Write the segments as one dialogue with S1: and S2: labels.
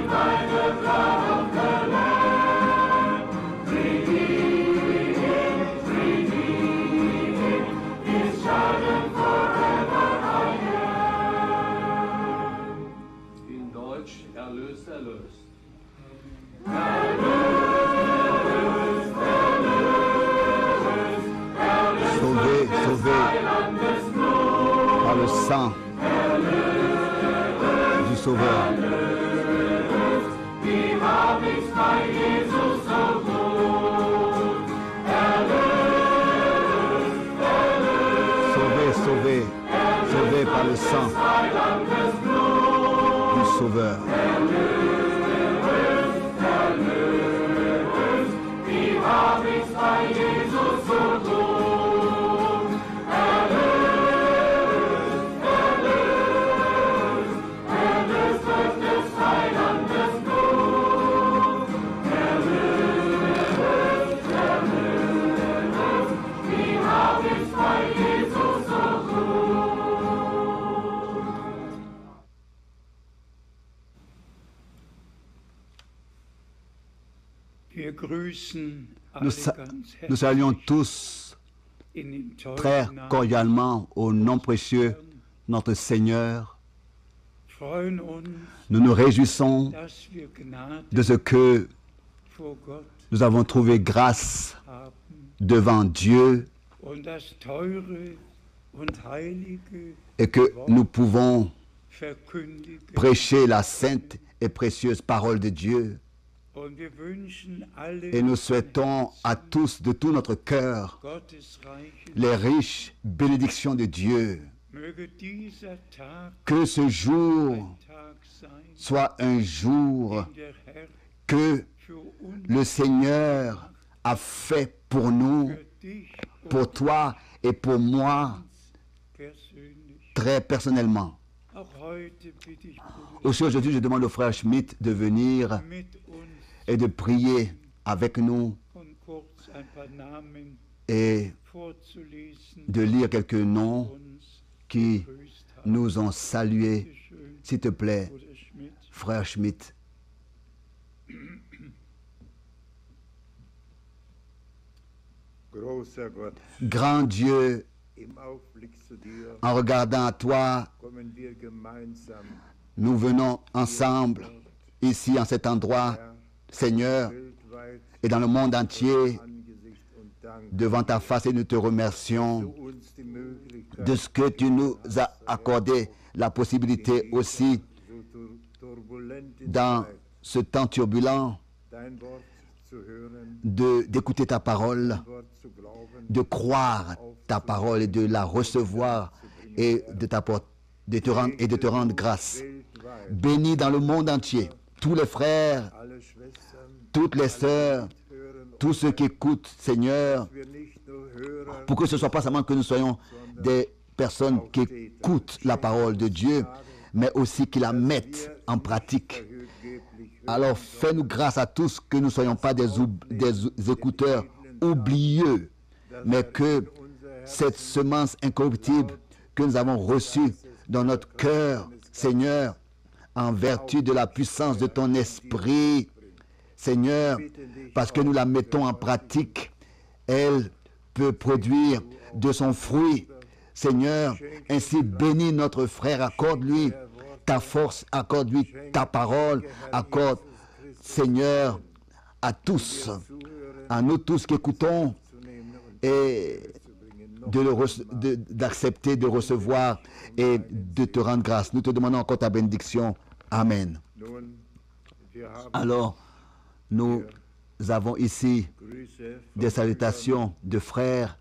S1: Par le sang du Sauveur. Sauvé par le sang du Sauveur. Nous saluons tous très cordialement au nom précieux notre Seigneur. Nous nous réjouissons de ce que nous avons trouvé grâce devant Dieu et que nous pouvons prêcher la sainte et précieuse parole de Dieu. Et nous souhaitons à tous, de tout notre cœur, les riches bénédictions de Dieu. Que ce jour soit un jour que le Seigneur a fait pour nous, pour toi et pour moi, très personnellement. Aussi aujourd'hui, je demande au frère Schmidt de venir et de prier avec nous et de lire quelques noms qui nous ont salués. S'il te plaît, frère Schmidt. Grand Dieu, en regardant à toi, nous venons ensemble ici en cet endroit, Seigneur, et dans le monde entier, devant ta face, et nous te remercions de ce que tu nous as accordé, la possibilité aussi, dans ce temps turbulent, d'écouter ta parole, de croire ta parole et de la recevoir et de te rendre grâce. Bénis dans le monde entier tous les frères, toutes les sœurs, tous ceux qui écoutent, Seigneur, pour que ce ne soit pas seulement que nous soyons des personnes qui écoutent la parole de Dieu, mais aussi qui la mettent en pratique. Alors fais-nous grâce à tous que nous ne soyons pas des écouteurs oublieux, mais que cette semence incorruptible que nous avons reçue dans notre cœur, Seigneur, en vertu de la puissance de ton esprit, Seigneur, parce que nous la mettons en pratique, elle peut produire de son fruit. Seigneur, ainsi bénis notre frère, accorde-lui ta force, accorde-lui ta parole, accorde, Seigneur, à nous tous qui écoutons, et d'accepter, de recevoir et de te rendre grâce. Nous te demandons encore ta bénédiction. Amen. Alors, nous avons ici des salutations de frères.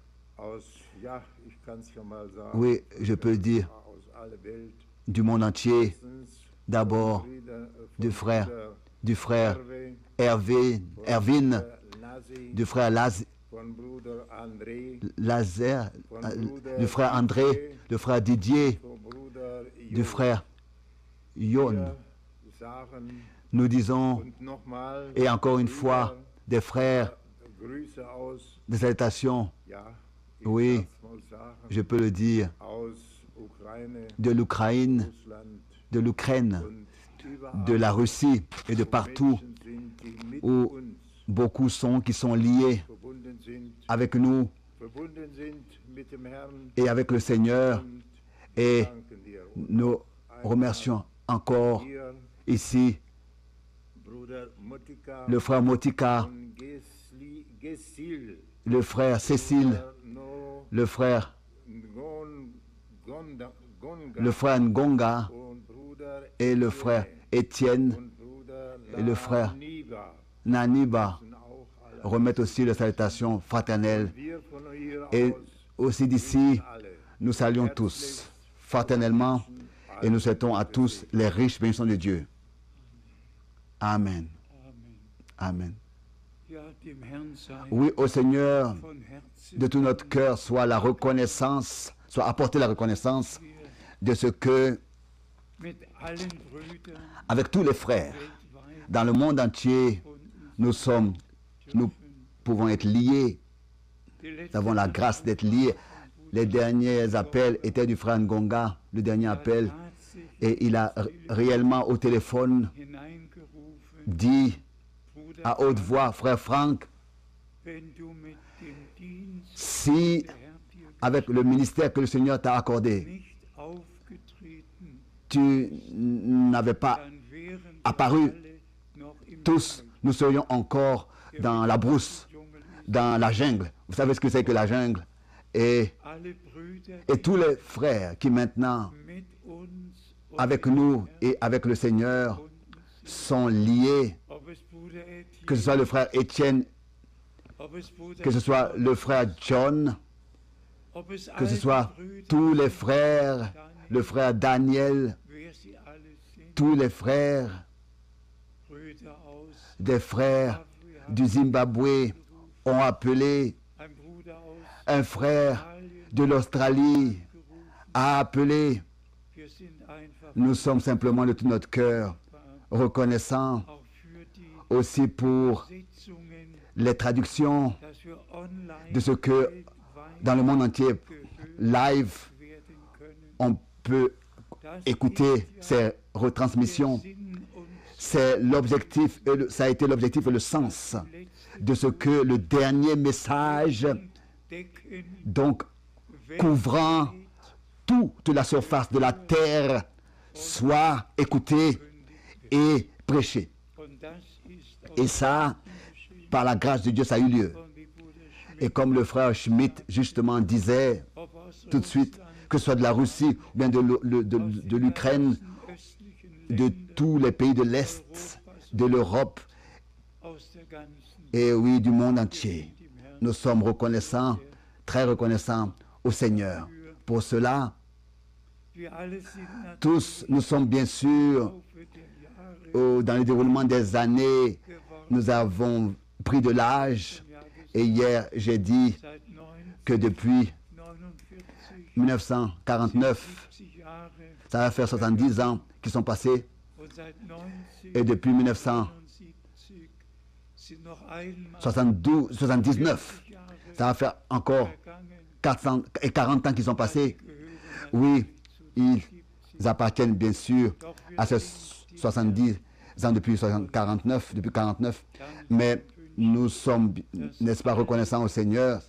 S1: Oui, je peux le dire, du monde entier. D'abord, du frère Erwin, du frère Lazare, du frère André, du frère Didier, du frère Yon. Nous disons, et encore une fois, des frères, des salutations, oui, je peux le dire, de l'Ukraine de la Russie et de partout où beaucoup sont qui sont liés avec nous et avec le Seigneur. Et nous remercions encore ici le frère Motika, le frère Cécile, le frère Ngonga et le frère Étienne et le frère Naniba remettent aussi les salutations fraternelles. Et aussi d'ici, nous saluons tous fraternellement et nous souhaitons à tous les riches bénédictions de Dieu. Amen. Amen. Oui, au Seigneur, de tout notre cœur, soit la reconnaissance, soit apporter la reconnaissance de ce que, avec tous les frères, dans le monde entier, nous pouvons être liés. Nous avons la grâce d'être liés. Les derniers appels étaient du frère Ngonga, le dernier appel, et il a réellement au téléphone dit à haute voix, frère Franck, si avec le ministère que le Seigneur t'a accordé, tu n'avais pas apparu, tous nous serions encore dans la brousse, dans la jungle. Vous savez ce que c'est que la jungle? Et tous les frères qui maintenant, avec nous et avec le Seigneur, sont liés, que ce soit le frère Étienne, que ce soit le frère John, que ce soit tous les frères, le frère Daniel, tous les frères, des frères du Zimbabwe ont appelé, un frère de l'Australie a appelé. Nous sommes simplement de tout notre cœur reconnaissants aussi pour les traductions de ce que dans le monde entier, live, on peut écouter ces retransmissions. C'est l'objectif, ça a été l'objectif et le sens de ce que le dernier message, donc couvrant toute la surface de la terre, soit écouté et prêché. Et ça, par la grâce de Dieu, ça a eu lieu. Et comme le frère Schmitt justement disait tout de suite, que ce soit de la Russie ou bien de l'Ukraine, de tous les pays de l'Est, de l'Europe, et oui, du monde entier, nous sommes reconnaissants, très reconnaissants au Seigneur. Pour cela, tous, nous sommes bien sûr, dans le déroulement des années, nous avons pris de l'âge. Et hier, j'ai dit que depuis 1949, ça va faire 70 ans qui sont passés. Et depuis 1979, ça va faire encore 440 ans qui sont passés. Oui, ils appartiennent bien sûr à ces 70 ans depuis 49, mais nous sommes, n'est-ce pas, reconnaissants au Seigneur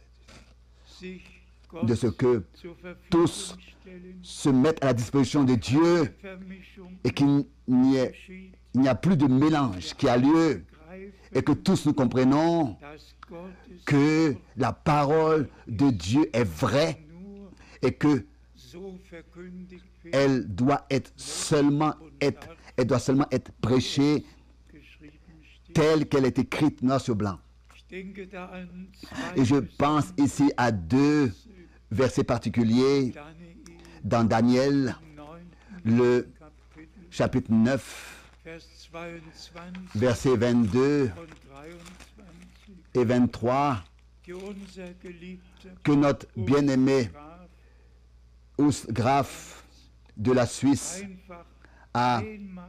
S1: de ce que tous se mettent à la disposition de Dieu et qu'il n'y a plus de mélange qui a lieu et que tous nous comprenons que la parole de Dieu est vraie et que elle doit seulement être prêchée telle qu'elle est écrite noir sur blanc. Et je pense ici à deux versets particuliers dans Daniel, le chapitre 9, versets 22 et 23, que notre bien-aimé Urs Graf de la Suisse a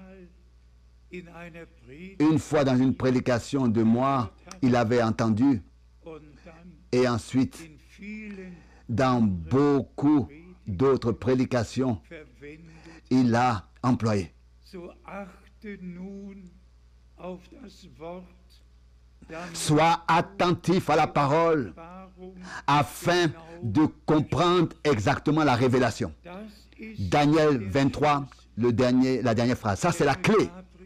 S1: une fois dans une prédication de moi, il avait entendu, et ensuite dans beaucoup d'autres prédications, il a employé. Sois attentif à la parole afin de comprendre exactement la révélation. Daniel 23, la dernière phrase. Ça, c'est la clé.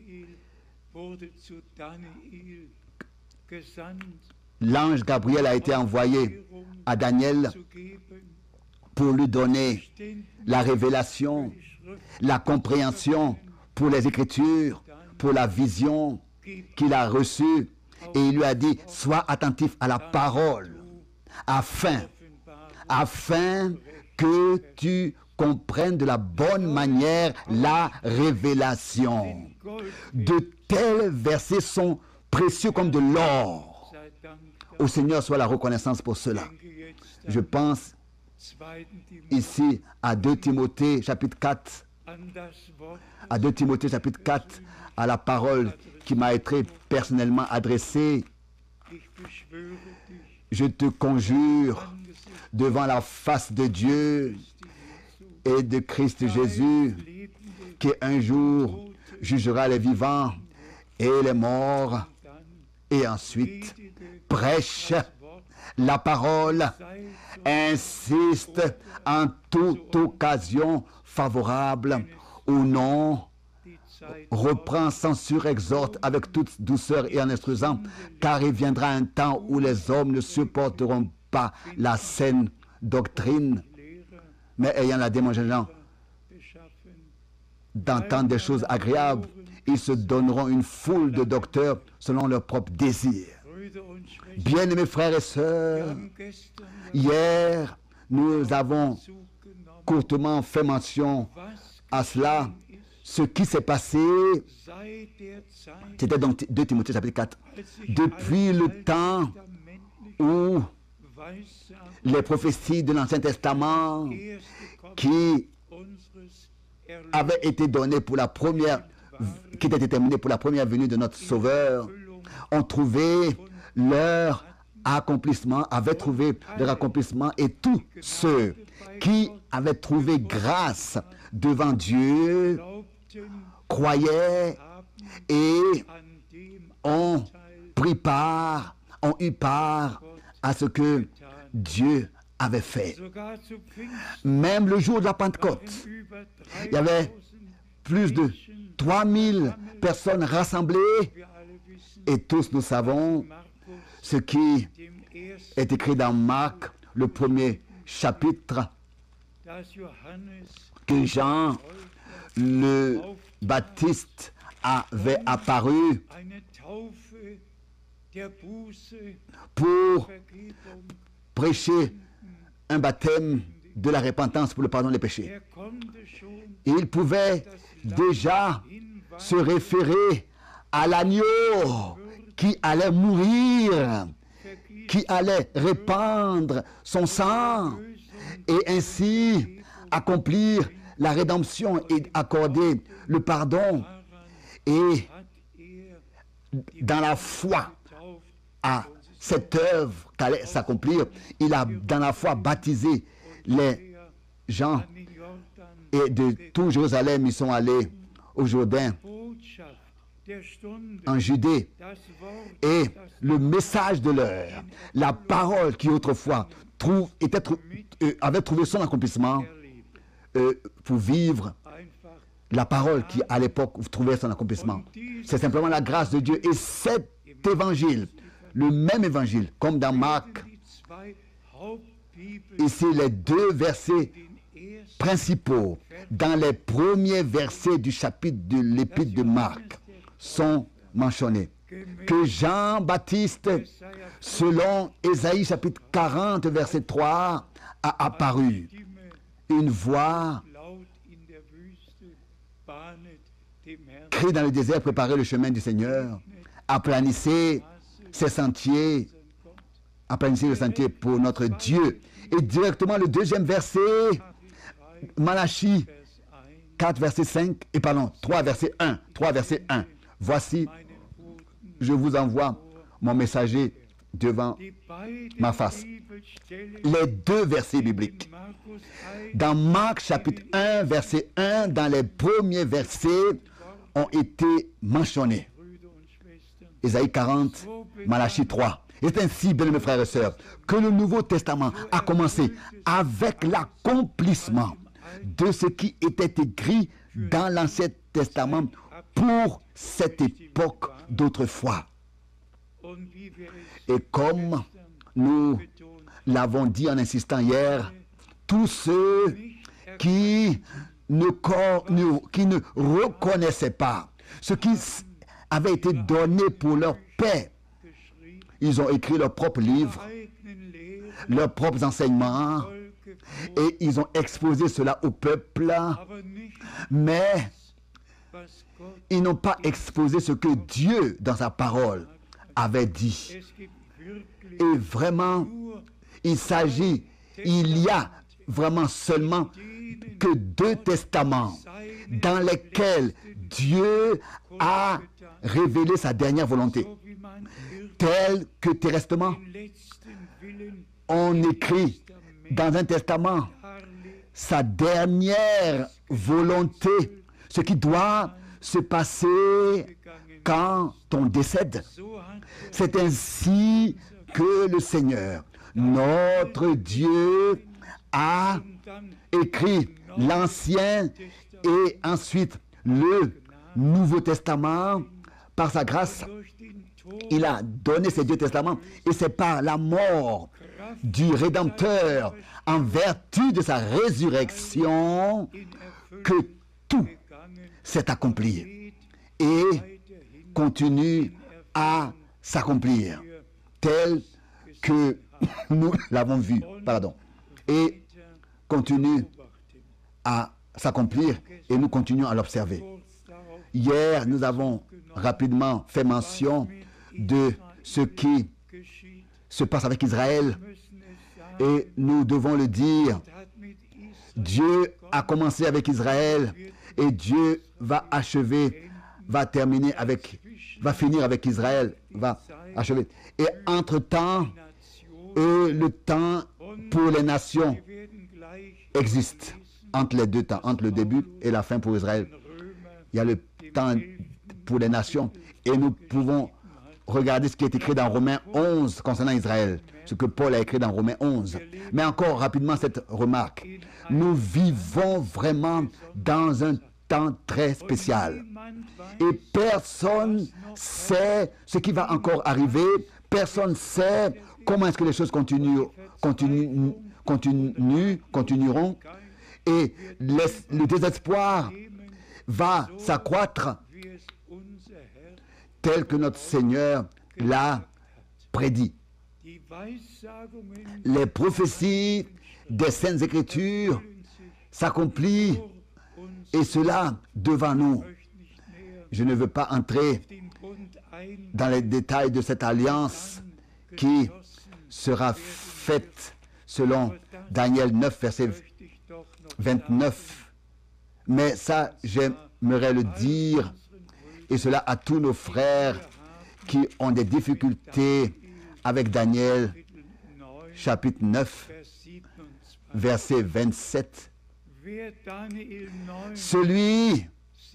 S1: L'ange Gabriel a été envoyé à Daniel pour lui donner la révélation, la compréhension pour les Écritures, pour la vision qu'il a reçue. Et il lui a dit, sois attentif à la parole, afin que tu comprennes de la bonne manière la révélation. De tels versets sont précieux comme de l'or. Au Seigneur soit la reconnaissance pour cela. Je pense ici à 2 Timothée chapitre 4, à 2 Timothée chapitre 4, à la parole qui m'a été personnellement adressée. Je te conjure devant la face de Dieu et de Christ Jésus, qui un jour jugera les vivants et les morts, et ensuite prêche la parole, insiste en toute occasion favorable ou non, reprend, censure, exhorte avec toute douceur et en instruisant, car il viendra un temps où les hommes ne supporteront pas la saine doctrine, mais ayant la démangeant d'entendre des choses agréables, ils se donneront une foule de docteurs selon leur propre désir. Bien-aimés frères et sœurs, hier, nous avons courtement fait mention à cela. Ce qui s'est passé, c'était donc 2 Timothée chapitre 4. Depuis le temps où les prophéties de l'Ancien Testament qui avaient été données pour la première, qui étaient déterminées pour la première venue de notre Sauveur, ont trouvé leur accomplissement, avaient trouvé leur accomplissement, et tous ceux qui avaient trouvé grâce devant Dieu croyaient et ont pris part, ont eu part à ce que Dieu avait fait. Même le jour de la Pentecôte, il y avait plus de 3000 personnes rassemblées, et tous nous savons ce qui est écrit dans Marc, le premier chapitre, que Jean le Baptiste avait apparu pour prêcher un baptême de la repentance pour le pardon des péchés. Il pouvait déjà se référer à l'agneau qui allait mourir, qui allait répandre son sang et ainsi accomplir la rédemption et accorder le pardon. Et dans la foi à cette œuvre qu'allait s'accomplir, il a dans la foi baptisé les gens, et de tout Jérusalem ils sont allés au Jourdain, en Judée, et le message de l'heure, la parole qui autrefois avait trouvé son accomplissement pour vivre, la parole qui à l'époque trouvait son accomplissement. C'est simplement la grâce de Dieu. Et cet évangile, le même évangile, comme dans Marc, ici les 2 versets principaux, dans les premiers versets du chapitre de l'épître de Marc, sont mentionnés. Que Jean-Baptiste, selon Ésaïe chapitre 40, verset 3, a apparu. Une voix crie dans le désert, préparez le chemin du Seigneur, aplanissez ses sentiers, aplanissez le sentier pour notre Dieu. Et directement le 2e verset, Malachie 4, verset 5, et pardon, 3, verset 1. 3, verset 1. Voici, je vous envoie mon messager devant ma face. Les 2 versets bibliques. Dans Marc chapitre 1, verset 1, dans les premiers versets, ont été mentionnés. Ésaïe 40, Malachie 3. Et c'est ainsi, bien mes frères et sœurs, que le Nouveau Testament a commencé avec l'accomplissement de ce qui était écrit dans l'Ancien Testament pour cette époque d'autrefois. Et comme nous l'avons dit en insistant hier, tous ceux qui ne reconnaissaient pas ce qui avait été donné pour leur paix, ils ont écrit leurs propres livres, leurs propres enseignements, et ils ont exposé cela au peuple, mais ils n'ont pas exposé ce que Dieu, dans sa parole, avait dit. Et vraiment, il y a vraiment seulement que 2 testaments dans lesquels Dieu a révélé sa dernière volonté. Tel que terrestrement, on écrit dans un testament sa dernière volonté, ce qui doit se passer quand on décède. C'est ainsi que le Seigneur, notre Dieu, a écrit l'Ancien et ensuite le Nouveau Testament. Par sa grâce, il a donné ces 2 testaments, et c'est par la mort du Rédempteur, en vertu de sa résurrection, que tout s'est accompli et continue à s'accomplir, tel que nous l'avons vu, et continue à s'accomplir, et nous continuons à l'observer. Hier, nous avons rapidement fait mention de ce qui se passe avec Israël, et nous devons le dire, Dieu a commencé avec Israël, et Dieu va finir avec Israël, va achever. Et entre-temps, le temps pour les nations existe, entre les 2 temps, entre le début et la fin pour Israël. Il y a le temps pour les nations, et nous pouvons regarder ce qui est écrit dans Romains 11 concernant Israël, ce que Paul a écrit dans Romains 11. Mais encore rapidement cette remarque, nous vivons vraiment dans un temps très spécial, et personne sait ce qui va encore arriver, personne sait comment est-ce que les choses continueront, et le désespoir va s'accroître tel que notre Seigneur l'a prédit. Les prophéties des Saintes Écritures s'accomplissent, et cela devant nous. Je ne veux pas entrer dans les détails de cette alliance qui sera faite selon Daniel 9, verset 29. Mais ça, j'aimerais le dire, et cela à tous nos frères qui ont des difficultés avec Daniel, chapitre 9, verset 27. Celui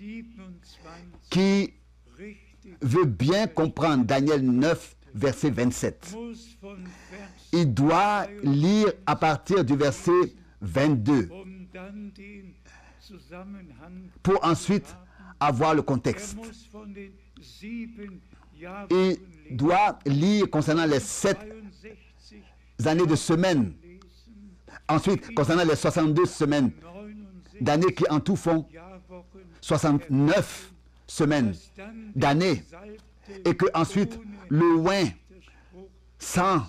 S1: qui veut bien comprendre Daniel 9, verset 27, il doit lire à partir du verset 22 pour ensuite avoir le contexte. Il doit lire concernant les 7 années de semaine. Ensuite, concernant les 62 semaines d'années qui en tout font 69 semaines d'années. Et que ensuite, le oint sans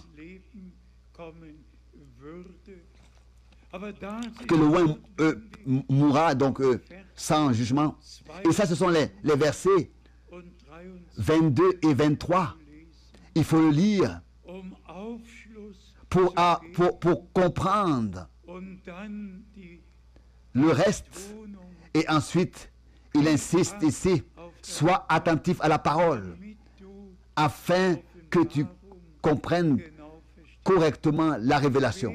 S1: que le oint mourra donc sans jugement. Et ça, ce sont les versets 22 et 23. Il faut le lire pour comprendre le reste. Et ensuite, il insiste ici, sois attentif à la parole, afin que tu comprennes correctement la révélation.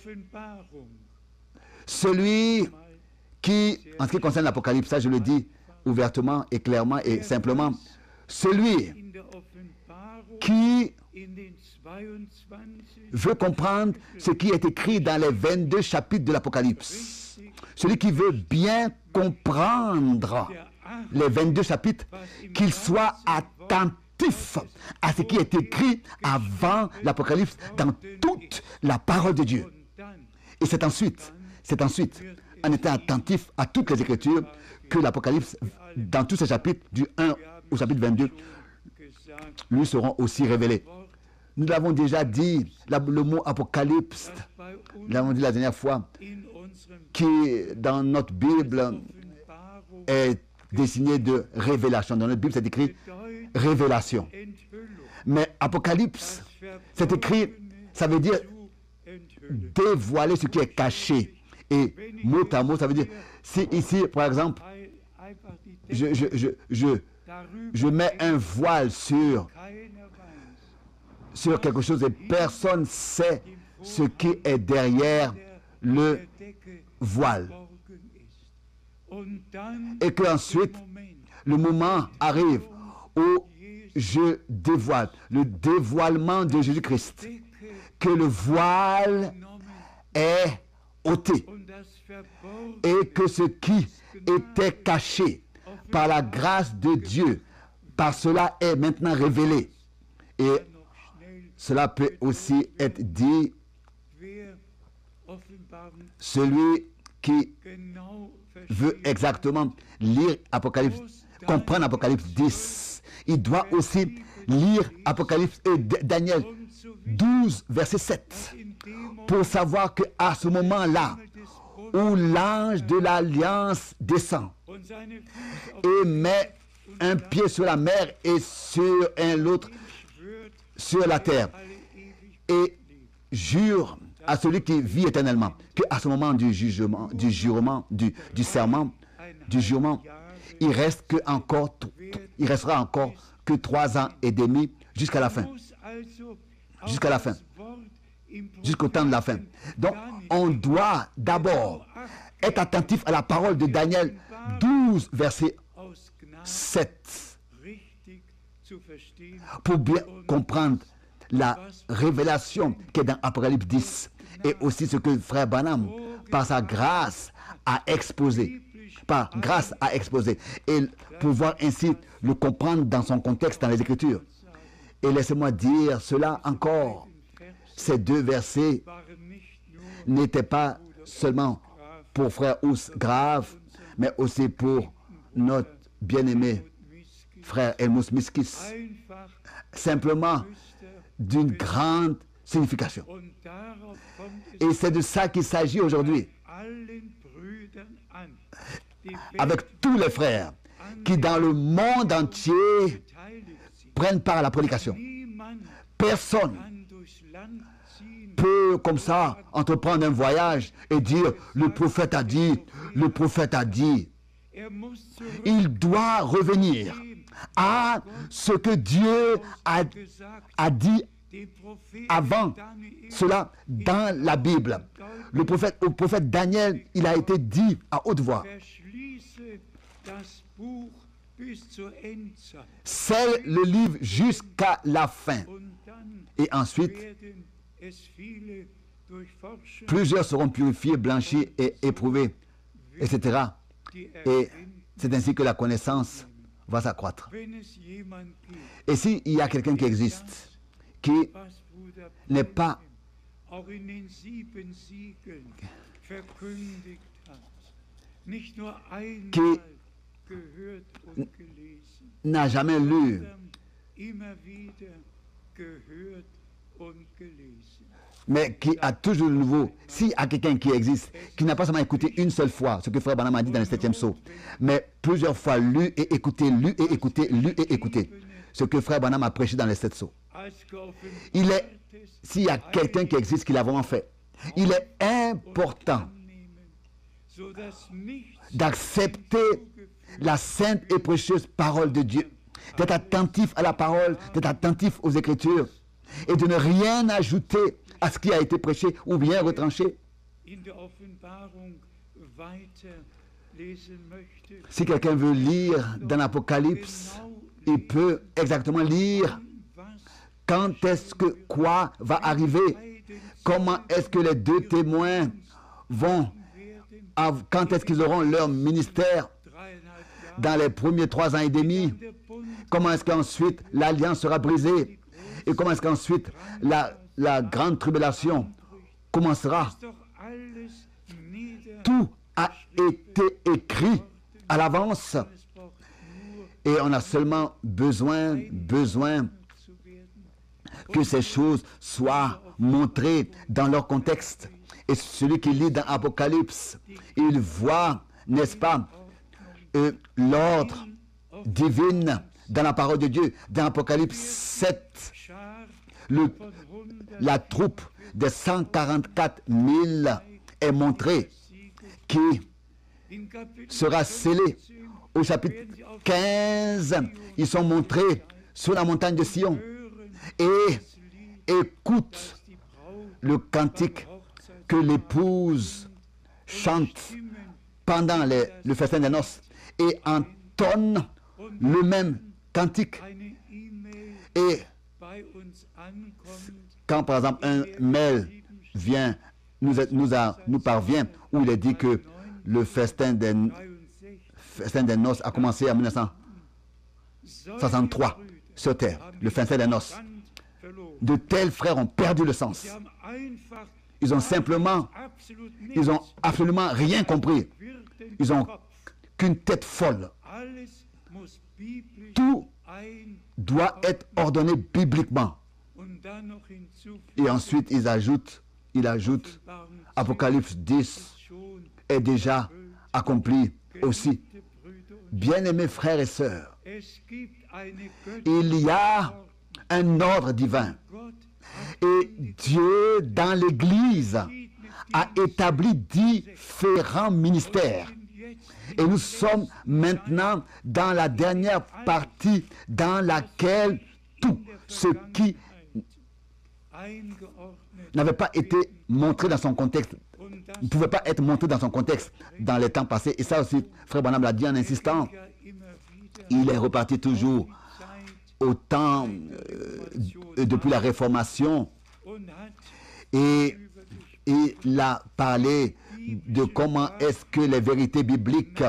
S1: Celui qui, en ce qui concerne l'Apocalypse, ça je le dis ouvertement et clairement et simplement, celui qui veut comprendre ce qui est écrit dans les 22 chapitres de l'Apocalypse, celui qui veut bien comprendre les 22 chapitres, qu'il soit attentif à ce qui est écrit avant l'Apocalypse dans toute la parole de Dieu. Et c'est ensuite, en étant attentif à toutes les Écritures, que l'Apocalypse, dans tous ces chapitres, du 1 au chapitre 22, lui seront aussi révélés. Nous l'avons déjà dit, le mot Apocalypse, nous l'avons dit la dernière fois, qui dans notre Bible est désigné de révélation. Dans notre Bible, c'est écrit révélation. Mais Apocalypse, c'est écrit, ça veut dire dévoiler ce qui est caché. Et mot à mot, ça veut dire, si ici, par exemple, je mets un voile sur quelque chose et personne ne sait ce qui est derrière le voile. Et qu'ensuite, le moment arrive où je dévoile, le dévoilement de Jésus-Christ, que le voile est ôté et que ce qui était caché par la grâce de Dieu, par cela est maintenant révélé. Et cela peut aussi être dit, celui qui veut exactement lire Apocalypse, comprendre Apocalypse 10, il doit aussi lire Apocalypse et Daniel 12, verset 7, pour savoir qu'à ce moment-là, où l'ange de l'Alliance descend et met un pied sur la mer et sur l'autre sur la terre, et jure à celui qui vit éternellement, qu'à ce moment du jugement, du serment, du jurement, il restera encore que 3 ans et demi jusqu'à la fin. Jusqu'au temps de la fin. Donc, on doit d'abord être attentif à la parole de Daniel 12, verset 7, pour bien comprendre la révélation qui est dans Apocalypse 10 et aussi ce que frère Branham, par sa grâce, a exposé. Et pouvoir ainsi le comprendre dans son contexte, dans les Écritures. Et laissez-moi dire cela encore. Ces 2 versets n'étaient pas seulement pour frère Ous Grave, mais aussi pour notre bien-aimé frère Helmut Miskis. Simplement d'une grande signification. Et c'est de ça qu'il s'agit aujourd'hui. Avec tous les frères qui dans le monde entier prennent part à la prédication. Personne peut comme ça entreprendre un voyage et dire le prophète a dit, le prophète a dit. Il doit revenir à ce que Dieu a dit avant cela dans la Bible. Au prophète Daniel, il a été dit à haute voix: scelle le livre jusqu'à la fin. Et ensuite, plusieurs seront purifiés, blanchis et éprouvés, etc. Et c'est ainsi que la connaissance va s'accroître. Et s'il y a quelqu'un qui existe, qui n'est pas, qui n'a jamais lu, mais qui a toujours de nouveau, s'il y a quelqu'un qui existe, qui n'a pas seulement écouté une seule fois ce que frère Branham a dit dans le 7e sceau, mais plusieurs fois lu et écouté, ce que frère Branham a prêché dans les 7 sceaux. S'il y a quelqu'un qui existe, qui l'a vraiment fait, il est important d'accepter la sainte et précieuse parole de Dieu, d'être attentif à la parole, d'être attentif aux Écritures, et de ne rien ajouter à ce qui a été prêché ou bien retranché. Si quelqu'un veut lire dans l'Apocalypse, il peut exactement lire quand est-ce que quoi va arriver, comment est-ce que les deux témoins vont, quand est-ce qu'ils auront leur ministère dans les premiers 3 ans et demi, comment est-ce qu'ensuite l'alliance sera brisée et comment est-ce qu'ensuite la grande tribulation commencera. Tout a été écrit à l'avance et on a seulement besoin que ces choses soient montrées dans leur contexte. Et celui qui lit dans Apocalypse, il voit, n'est-ce pas, l'ordre divin dans la parole de Dieu. Dans Apocalypse 7, la troupe des 144 000 est montrée, qui sera scellée. Au chapitre 15, ils sont montrés sur la montagne de Sion et écoutent le cantique que l'épouse chante pendant le festin des noces et entonne le même cantique. Et quand par exemple un mail vient, nous parvient, où il est dit que le festin des noces a commencé en 1963 sur terre, le festin des noces. De tels frères ont perdu le sens. Ils ont absolument rien compris. Ils ont qu'une tête folle. Tout doit être ordonné bibliquement. Et ensuite, il ajoute, Apocalypse 10 est déjà accompli aussi. Bien-aimés frères et sœurs, il y a un ordre divin. Et Dieu, dans l'Église, a établi différents ministères. Et nous sommes maintenant dans la dernière partie dans laquelle tout ce qui n'avait pas été montré dans son contexte ne pouvait pas être montré dans son contexte dans les temps passés. Et ça aussi, Frère Branham l'a dit en insistant. Il est reparti toujours au temps depuis la Réformation et il a parlé de comment est-ce que les vérités bibliques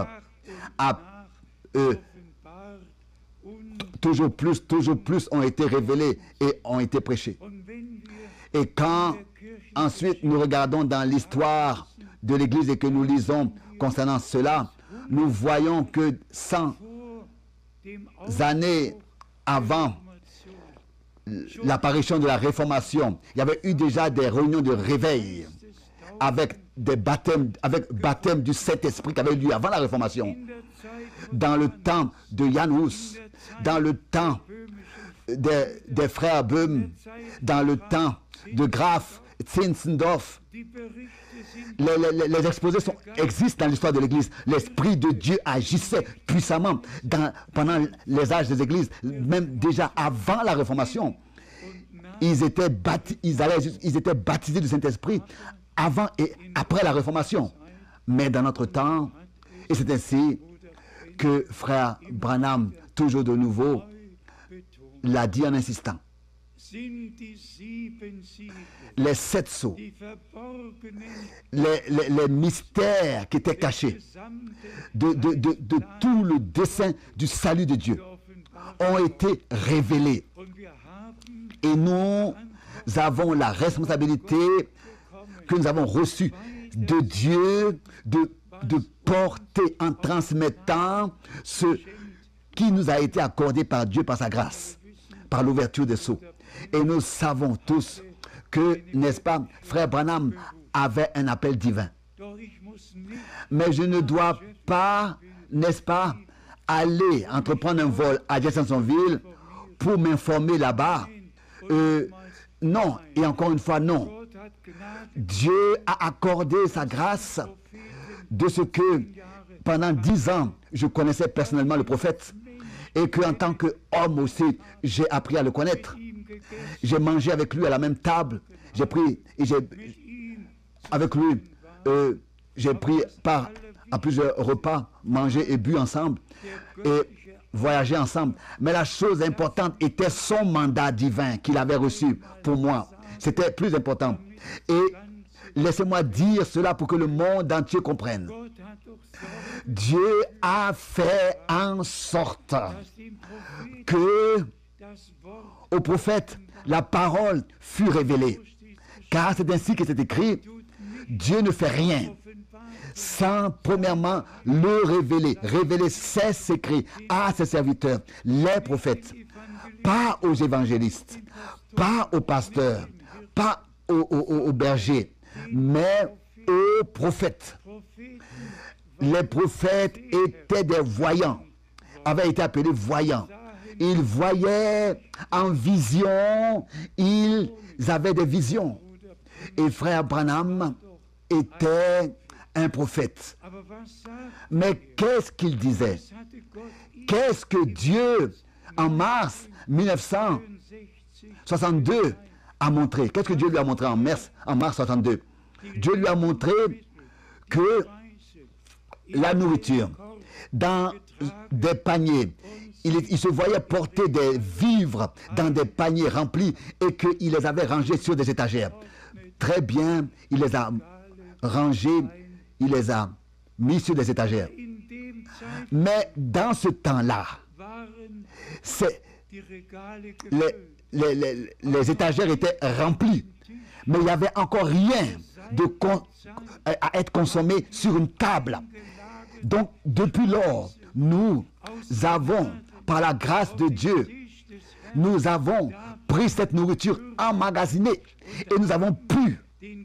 S1: toujours plus ont été révélées et ont été prêchées. Et quand ensuite nous regardons dans l'histoire de l'Église et que nous lisons concernant cela, nous voyons que 100 années avant l'apparition de la Réformation, il y avait eu déjà des réunions de réveil avec baptême du Saint-Esprit qui avait eu lieu avant la Réformation. Dans le temps de Jan Hus, dans le temps des frères Böhm, dans le temps de Graf, Zinzendorf, les exposés existent dans l'histoire de l'Église. L'Esprit de Dieu agissait puissamment pendant les âges des Églises, même déjà avant la Réformation. Ils étaient baptisés du Saint-Esprit avant et après la Réformation. Mais dans notre temps, et c'est ainsi que Frère Branham, toujours de nouveau, l'a dit en insistant. Les 7 sceaux, les mystères qui étaient cachés de tout le dessein du salut de Dieu ont été révélés. Et nous avons la responsabilité que nous avons reçue de Dieu de porter en transmettant ce qui nous a été accordé par Dieu, par sa grâce, par l'ouverture des sceaux. Et nous savons tous que, n'est-ce pas, Frère Branham avait un appel divin. Mais je ne dois pas, n'est-ce pas, aller entreprendre un vol à Jeffersonville pour m'informer là-bas. Non, et encore une fois, non. Dieu a accordé sa grâce de ce que pendant 10 ans, je connaissais personnellement le prophète et qu'en tant qu'homme aussi, j'ai appris à le connaître. J'ai mangé avec lui à la même table. J'ai pris, et avec lui, j'ai pris part à plusieurs repas, mangé et bu ensemble et voyagé ensemble. Mais la chose importante était son mandat divin qu'il avait reçu pour moi. C'était plus important. Et laissez-moi dire cela pour que le monde entier comprenne. Dieu a fait en sorte que au prophète la parole fut révélée. Car c'est ainsi que c'est écrit, Dieu ne fait rien sans premièrement le révéler. Révéler ses secrets à ses serviteurs, les prophètes. Pas aux évangélistes, pas aux pasteurs, pas aux bergers, mais aux prophètes. Les prophètes étaient des voyants, avaient été appelés voyants. Ils voyaient en vision, ils avaient des visions. Et frère Branham était un prophète. Mais qu'est-ce qu'il disait? Qu'est-ce que Dieu, en mars 1962, a montré? Qu'est-ce que Dieu lui a montré en mars 62? Dieu lui a montré que la nourriture, dans des paniers, il se voyait porter des vivres dans des paniers remplis et qu'il les avait rangés sur des étagères. Très bien, il les a rangés, il les a mis sur des étagères. Mais dans ce temps-là, les étagères étaient remplies, mais il n'y avait encore rien à être consommé sur une table. Donc, depuis lors, nous avons, par la grâce de Dieu, nous avons pris cette nourriture emmagasinée et nous avons pu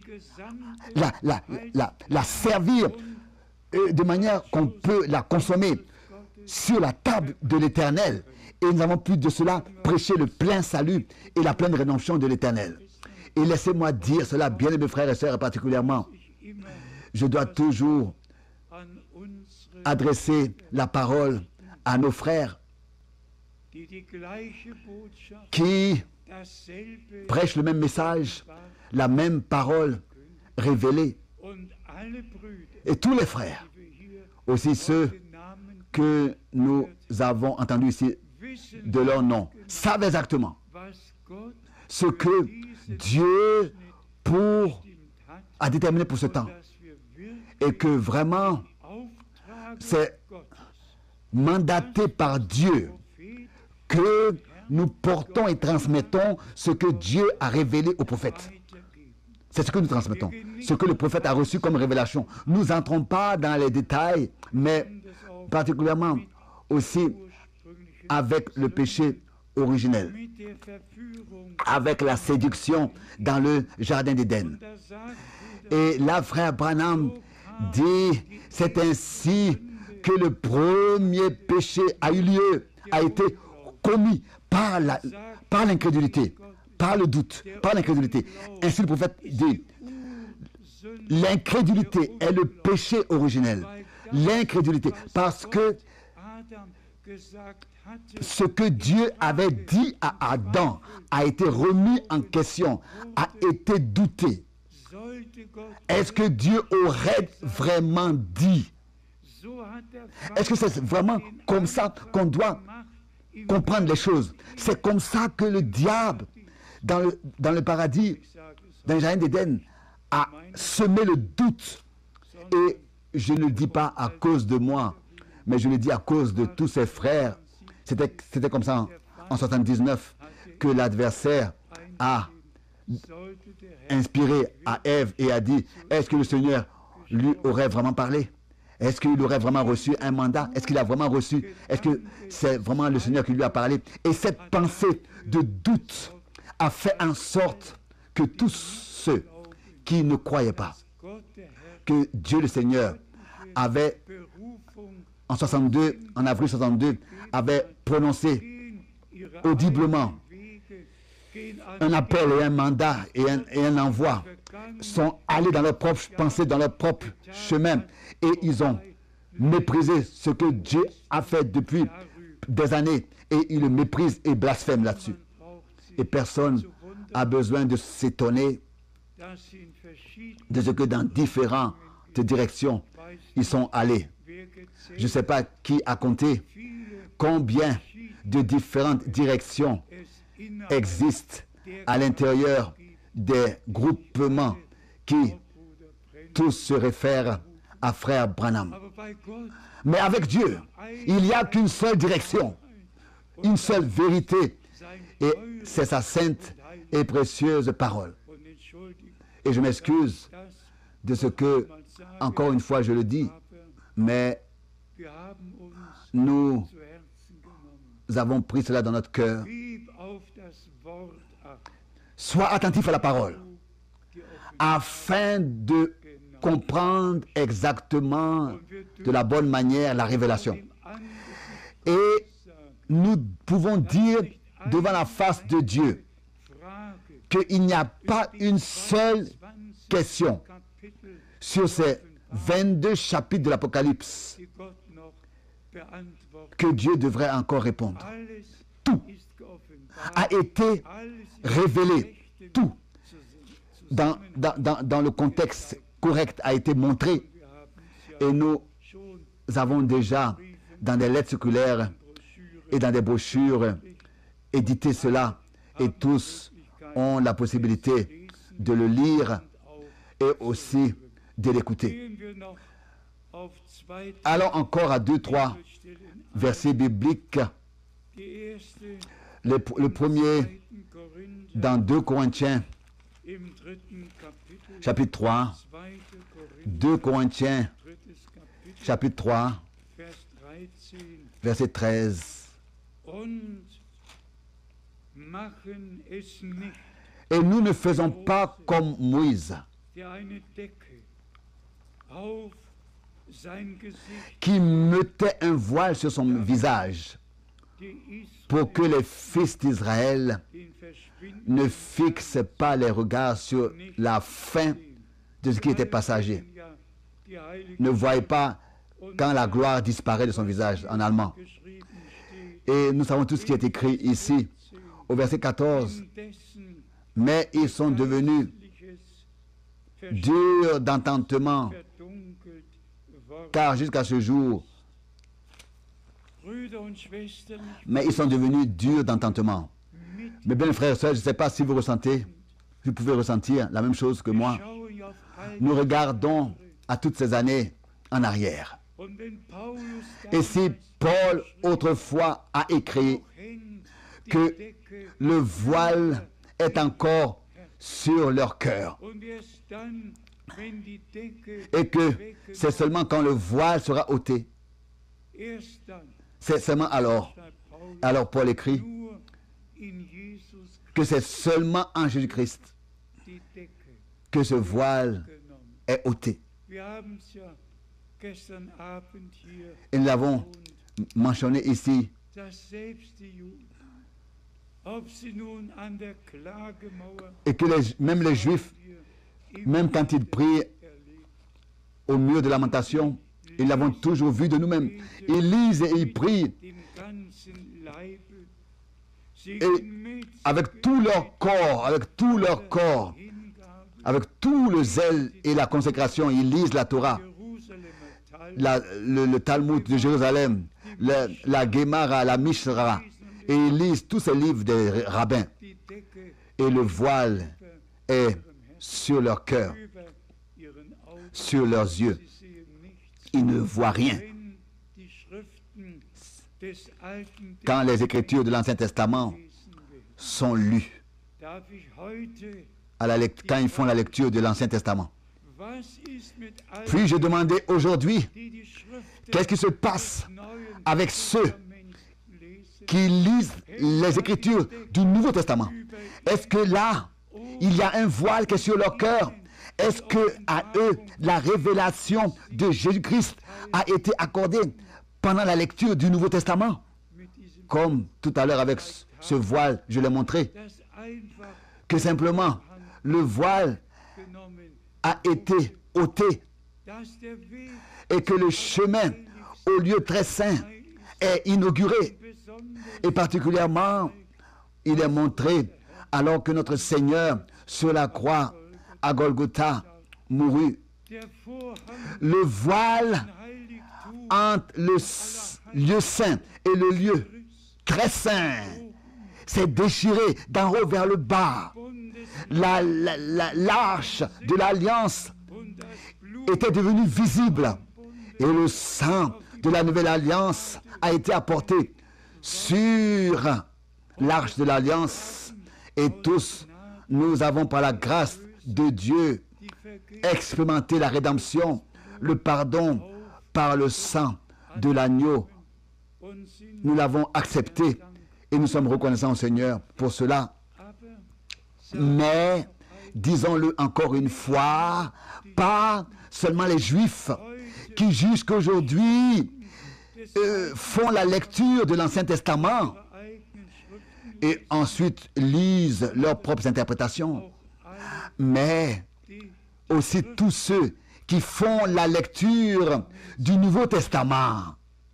S1: la servir de manière qu'on peut la consommer sur la table de l'Éternel. Et nous avons pu de cela prêcher le plein salut et la pleine rédemption de l'Éternel. Et laissez-moi dire cela, bien aimés frères et sœurs, et particulièrement, je dois toujours adresser la parole à nos frères qui prêchent le même message, la même parole révélée. Et tous les frères, aussi ceux que nous avons entendus ici de leur nom, savent exactement ce que Dieu a déterminé pour ce temps. Et que vraiment, c'est mandaté par Dieu que nous portons et transmettons ce que Dieu a révélé aux prophètes. C'est ce que nous transmettons, ce que le prophète a reçu comme révélation. Nous n'entrons pas dans les détails, mais particulièrement aussi avec le péché originel, avec la séduction dans le jardin d'Éden. Et là, frère Branham dit, c'est ainsi que le premier péché a eu lieu, a été commis par l'incrédulité, par le doute, par l'incrédulité. Ainsi le prophète dit, l'incrédulité est le péché originel. L'incrédulité, parce que ce que Dieu avait dit à Adam a été remis en question, a été douté. Est-ce que Dieu aurait vraiment dit? Est-ce que c'est vraiment comme ça qu'on doit comprendre les choses? C'est comme ça que le diable, dans le paradis, dans le jardin d'Éden, a semé le doute. Et je ne le dis pas à cause de moi, mais je le dis à cause de tous ses frères. C'était comme ça en 79 que l'adversaire a inspiré à Ève et a dit, est-ce que le Seigneur lui aurait vraiment parlé? Est-ce qu'il aurait vraiment reçu un mandat? Est-ce qu'il a vraiment reçu? Est-ce que c'est vraiment le Seigneur qui lui a parlé? Et cette pensée de doute a fait en sorte que tous ceux qui ne croyaient pas que Dieu le Seigneur avait, en avril 62, avait prononcé audiblement un appel et un mandat et un envoi, sont allés dans leur propre pensée, dans leur propre chemin, et ils ont méprisé ce que Dieu a fait depuis des années, et ils le méprisent et blasphèment là-dessus. Et personne n'a besoin de s'étonner de ce que dans différents direction ils sont allés. Je ne sais pas qui a compté combien de différentes directions existent à l'intérieur des groupements qui tous se réfèrent à frère Branham. Mais avec Dieu, il n'y a qu'une seule direction, une seule vérité, et c'est sa sainte et précieuse parole. Et je m'excuse de ce que, encore une fois, je le dis, mais nous avons pris cela dans notre cœur. Sois attentif à la parole, afin de comprendre exactement de la bonne manière la révélation. Et nous pouvons dire devant la face de Dieu qu'il n'y a pas une seule question sur ces 22 chapitres de l'Apocalypse que Dieu devrait encore répondre. Tout a été révélé. Tout dans le contexte correct a été montré. Et nous avons déjà, dans des lettres circulaires et dans des brochures, édité cela. Et tous ont la possibilité de le lire et aussi de l'écouter. Allons encore à 2-3 versets bibliques. Le premier dans 2 Corinthiens, chapitre 3. 2 Corinthiens, chapitre 3, verset 13. Et nous ne faisons pas comme Moïse, qui mettait un voile sur son visage pour que les fils d'Israël ne fixent pas les regards sur la fin de ce qui était passager. Ne voyez pas quand la gloire disparaît de son visage, en allemand. Et nous savons tout ce qui est écrit ici, au verset 14. Mais ils sont devenus durs d'entendement, car jusqu'à ce jour, mais ils sont devenus durs d'entendement. Mes bien frères et sœurs, je ne sais pas si vous ressentez, vous pouvez ressentir la même chose que moi. Nous regardons à toutes ces années en arrière. Et si Paul autrefois a écrit que le voile est encore sur leur cœur et que c'est seulement quand le voile sera ôté, c'est seulement alors Paul écrit que c'est seulement en Jésus-Christ que ce voile est ôté. Et nous l'avons mentionné ici. Et que même les Juifs, même quand ils prient au mur de lamentation, ils l'avons toujours vu de nous-mêmes. Ils lisent et ils prient. Et avec tout leur corps, avec tout le zèle et la consécration, ils lisent la Torah, le Talmud de Jérusalem, la Gemara, la Mishra, et ils lisent tous ces livres des rabbins. Et le voile est sur leur cœur, sur leurs yeux. Ils ne voient rien. Quand les Écritures de l'Ancien Testament sont lues, quand ils font la lecture de l'Ancien Testament. Puis je demandais aujourd'hui, qu'est-ce qui se passe avec ceux qui lisent les Écritures du Nouveau Testament? Est-ce que là, il y a un voile qui est sur leur cœur? Est-ce que à eux, la révélation de Jésus-Christ a été accordée pendant la lecture du Nouveau Testament? Comme tout à l'heure avec ce voile, je l'ai montré, que simplement le voile a été ôté et que le chemin au lieu très saint est inauguré. Et particulièrement, il est montré alors que notre Seigneur sur la croix à Golgotha mourut Le voile entre le lieu saint et le lieu très saint s'est déchiré d'en haut vers le bas. L'arche de l'alliance était devenue visible et le sang de la nouvelle alliance a été apporté sur l'arche de l'alliance, et tous nous avons par la grâce de Dieu expérimenté la rédemption, le pardon par le sang de l'agneau. Nous l'avons accepté et nous sommes reconnaissants au Seigneur pour cela. Mais, disons-le encore une fois, pas seulement les Juifs qui jusqu'aujourd'hui font la lecture de l'Ancien Testament et ensuite lisent leurs propres interprétations, mais aussi tous ceux qui font la lecture du Nouveau Testament.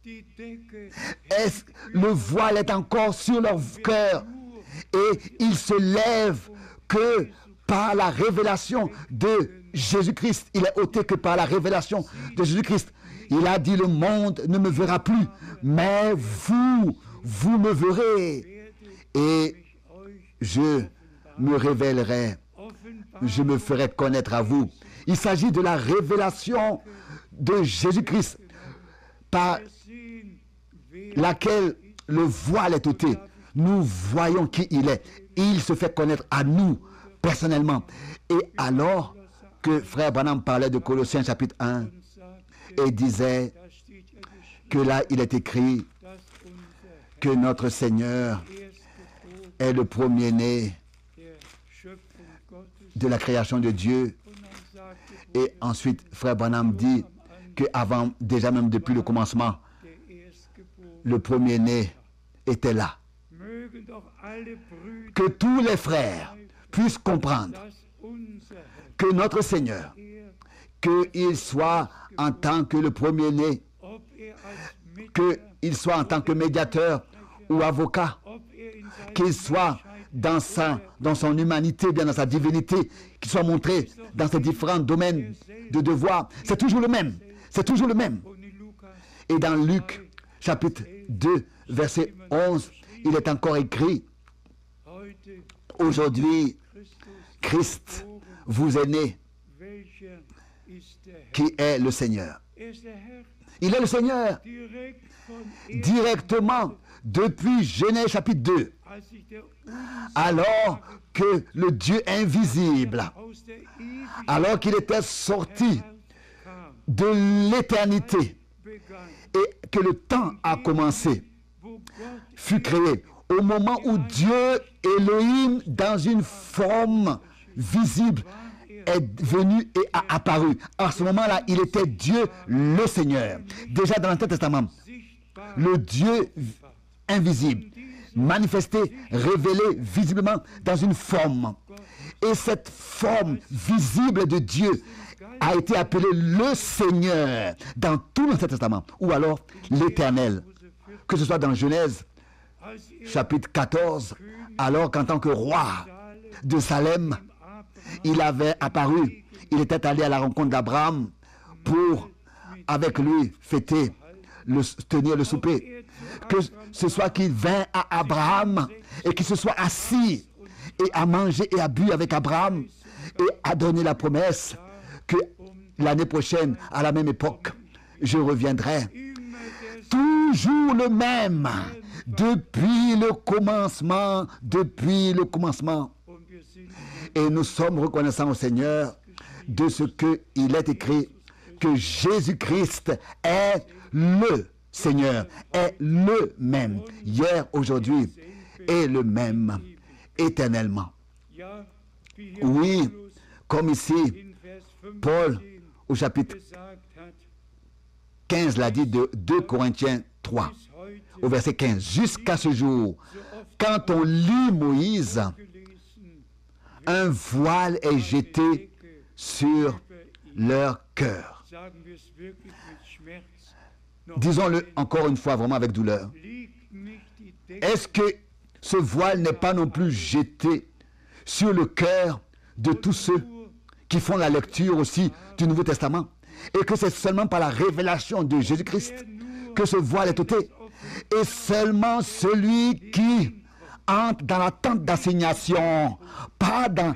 S1: Le voile est encore sur leur cœur et ils se lèvent que par la révélation de Jésus-Christ. Il est ôté que par la révélation de Jésus-Christ. Il a dit, le monde ne me verra plus, mais vous me verrez. Et je me révélerai, je me ferai connaître à vous. Il s'agit de la révélation de Jésus-Christ par laquelle le voile est ôté. Nous voyons qui il est. Il se fait connaître à nous personnellement. Et alors que frère Branham parlait de Colossiens chapitre 1 et disait que là il est écrit que notre Seigneur est le premier-né de la création de Dieu. Et ensuite, frère Branham dit qu'avant, déjà même depuis le commencement, le premier-né était là. Que tous les frères puissent comprendre que notre Seigneur, qu'il soit en tant que le premier-né, qu'il soit en tant que médiateur ou avocat, qu'il soit dans son humanité, bien dans sa divinité, qu'il soit montré dans ses différents domaines de devoir, c'est toujours le même. C'est toujours le même. Et dans Luc, chapitre 2, verset 11, il est encore écrit, aujourd'hui, Christ vous est né, qui est le Seigneur. Il est le Seigneur. Directement depuis Genèse chapitre 2. Alors que le Dieu invisible, alors qu'il était sorti de l'éternité et que le temps a commencé, fut créé au moment où Dieu Elohim, dans une forme visible, est venu et a apparu. À ce moment-là, il était Dieu le Seigneur. Déjà dans l'Ancien Testament, le Dieu invisible, manifesté, révélé visiblement dans une forme. Et cette forme visible de Dieu a été appelée le Seigneur dans tout l'Ancien Testament, ou alors l'Éternel. Que ce soit dans Genèse, chapitre 14, alors qu'en tant que roi de Salem, il avait apparu, il était allé à la rencontre d'Abraham pour, avec lui, fêter, tenir le souper. Que ce soit qu'il vint à Abraham et qu'il se soit assis et à manger et à bu avec Abraham et à donner la promesse que l'année prochaine, à la même époque, je reviendrai. Toujours le même, depuis le commencement, Et nous sommes reconnaissants au Seigneur de ce qu'il est écrit, que Jésus-Christ est le Seigneur, est le même, hier, aujourd'hui, et le même, éternellement. Oui, comme ici, Paul, au chapitre 15, l'a dit de 2 Corinthiens 3, au verset 15, jusqu'à ce jour, quand on lit Moïse, un voile est jeté sur leur cœur. Disons-le encore une fois, vraiment avec douleur. Est-ce que ce voile n'est pas non plus jeté sur le cœur de tous ceux qui font la lecture aussi du Nouveau Testament, et que c'est seulement par la révélation de Jésus-Christ que ce voile est ôté. Et seulement celui qui entre dans la tente d'assignation, pas dans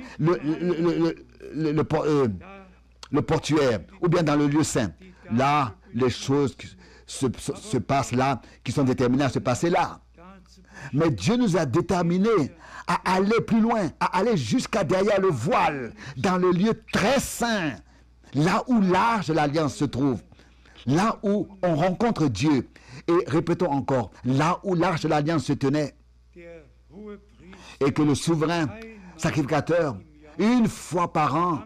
S1: le portuaire, ou bien dans le lieu saint. Là, les choses se passent là, qui sont déterminées à se passer là. Mais Dieu nous a déterminés à aller plus loin, à aller jusqu'à derrière le voile, dans le lieu très saint, là où l'arche de l'alliance se trouve, là où on rencontre Dieu. Et répétons encore, là où l'arche de l'alliance se tenait, et que le souverain sacrificateur, une fois par an,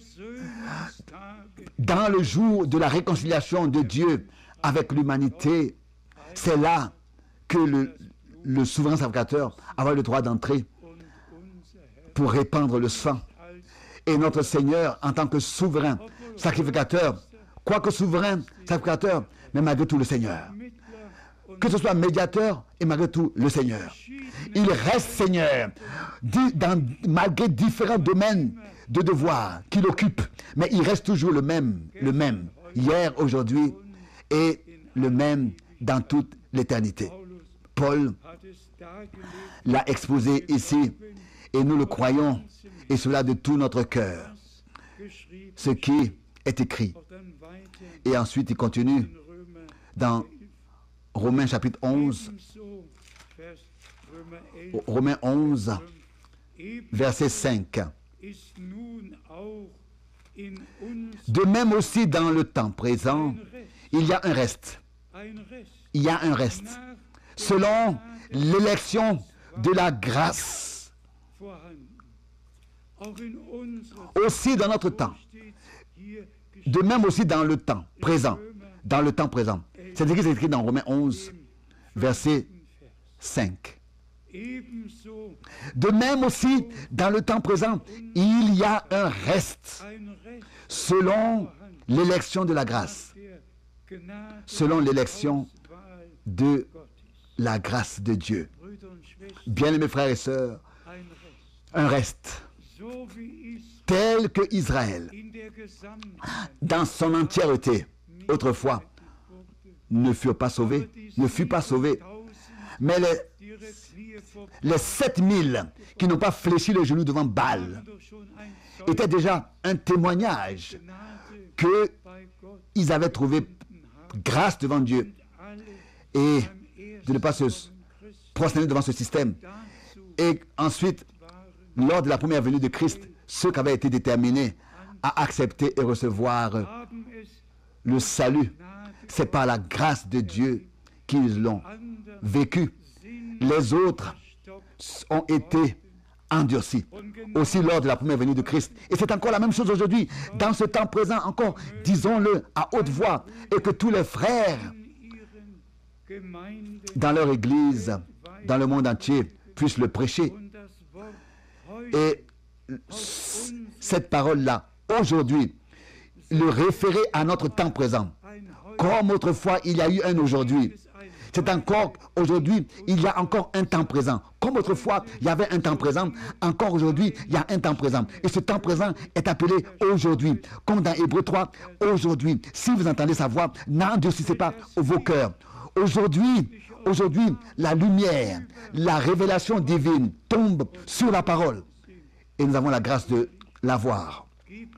S1: dans le jour de la réconciliation de Dieu avec l'humanité, c'est là que le souverain sacrificateur avait le droit d'entrer pour répandre le sang. Et notre Seigneur, en tant que souverain sacrificateur, quoique souverain sacrificateur, mais malgré tout le Seigneur, que ce soit médiateur et malgré tout le Seigneur, il reste Seigneur malgré différents domaines de devoir qu'il occupe, mais il reste toujours le même, hier, aujourd'hui et le même dans toute l'éternité. Paul l'a exposé ici et nous le croyons, et cela de tout notre cœur, ce qui est écrit. Et ensuite il continue dans Romains chapitre 11, Romains 11, verset 5. De même aussi dans le temps présent, il y a un reste. Il y a un reste. Selon l'élection de la grâce. Aussi dans notre temps. De même aussi dans le temps présent. Dans le temps présent. C'est ce qui est écrit dans Romains 11, verset 5. De même aussi, dans le temps présent, il y a un reste selon l'élection de la grâce. Selon l'élection de la grâce de Dieu. Bien-aimés frères et sœurs, un reste tel que Israël, dans son entièreté, autrefois, ne fut pas sauvé, mais les 7000 qui n'ont pas fléchi le genou devant Baal étaient déjà un témoignage qu'ils avaient trouvé grâce devant Dieu et de ne pas se prosterner devant ce système. Et ensuite, lors de la première venue de Christ, ceux qui avaient été déterminés à accepter et recevoir le salut, c'est par la grâce de Dieu qu'ils l'ont vécu. Les autres ont été endurcis. Aussi lors de la première venue de Christ. Et c'est encore la même chose aujourd'hui. Dans ce temps présent encore, disons-le à haute voix, et que tous les frères dans leur église, dans le monde entier, puissent le prêcher. Et cette parole-là, aujourd'hui, le référer à notre temps présent. Comme autrefois, il y a eu un aujourd'hui. C'est encore aujourd'hui, il y a encore un temps présent. Comme autrefois, il y avait un temps présent, encore aujourd'hui, il y a un temps présent. Et ce temps présent est appelé aujourd'hui. Comme dans Hébreux 3, aujourd'hui, si vous entendez sa voix, n'endurcissez pas vos cœurs. Aujourd'hui, la lumière, la révélation divine tombe sur la parole. Et nous avons la grâce de la voir.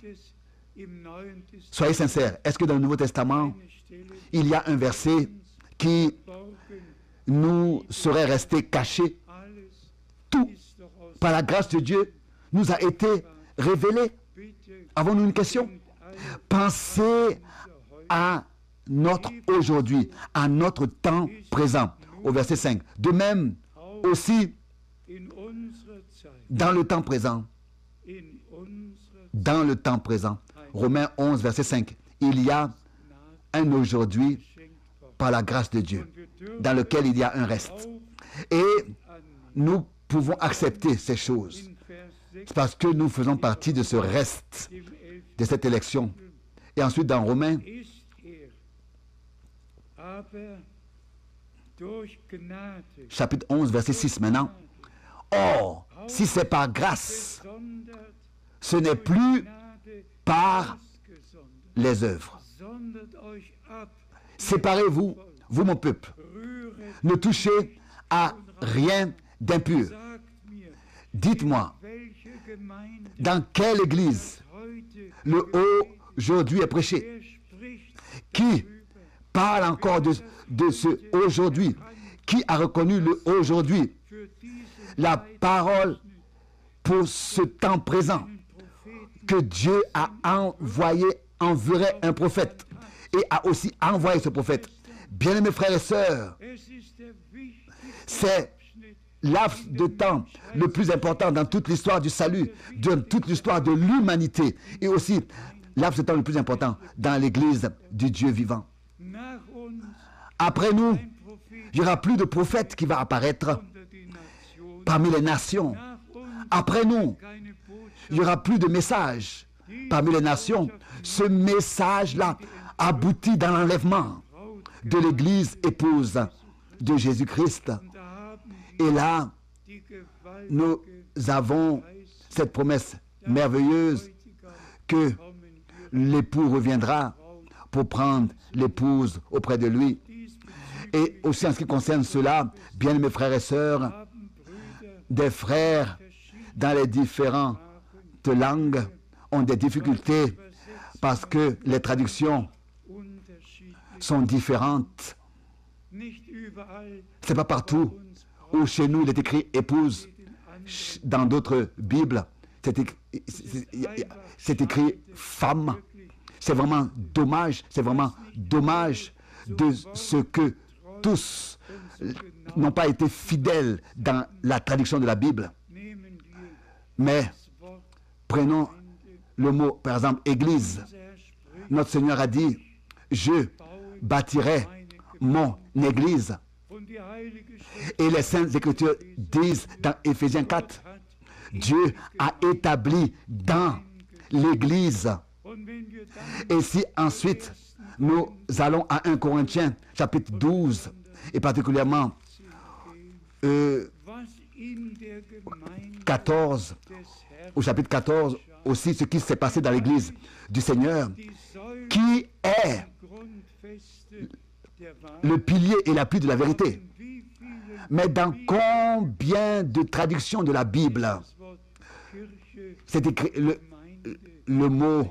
S1: Soyez sincères, est-ce que dans le Nouveau Testament, il y a un verset qui nous serait resté caché? Tout, par la grâce de Dieu, nous a été révélé. Avons-nous une question? Pensez à notre aujourd'hui, à notre temps présent, au verset 5. De même, aussi, dans le temps présent, Romains 11, verset 5, il y a un aujourd'hui par la grâce de Dieu, dans lequel il y a un reste. Et nous pouvons accepter ces choses. C'est parce que nous faisons partie de ce reste, de cette élection. Et ensuite, dans Romains, chapitre 11, verset 6 maintenant. Or, si c'est par grâce, ce n'est plus par les œuvres. Séparez-vous, vous mon peuple. Ne touchez à rien d'impur. Dites-moi, dans quelle église le aujourd'hui est prêché? Qui parle encore de ce aujourd'hui? Qui a reconnu le aujourd'hui? La parole pour ce temps présent que Dieu a enverrait un prophète et a aussi envoyé ce prophète. Bien-aimés frères et sœurs, c'est laps de temps le plus important dans toute l'histoire du salut, dans toute l'histoire de l'humanité, et aussi laps de temps le plus important dans l'église du Dieu vivant. Après nous, il n'y aura plus de prophète qui va apparaître parmi les nations. Après nous, il n'y aura plus de message parmi les nations. Ce message-là aboutit dans l'enlèvement de l'église épouse de Jésus-Christ. Et là, nous avons cette promesse merveilleuse que l'époux reviendra pour prendre l'épouse auprès de lui. Et aussi en ce qui concerne cela, bien mes frères et sœurs, des frères dans les différentes langues ont des difficultés parce que les traductions sont différentes. C'est pas partout où chez nous il est écrit épouse. Dans d'autres Bibles, c'est écrit femme. C'est vraiment dommage de ce que tous n'ont pas été fidèles dans la traduction de la Bible. Mais prenons le mot, par exemple, église. Notre Seigneur a dit, je bâtirai mon église. Et les Saintes Écritures disent dans Éphésiens 4, Dieu a établi dans l'église. Et si ensuite nous allons à 1 Corinthiens chapitre 12, et particulièrement 14, au chapitre 14, aussi ce qui s'est passé dans l'église du Seigneur, qui est le pilier et l'appui de la vérité. Mais dans combien de traductions de la Bible c'est écrit le mot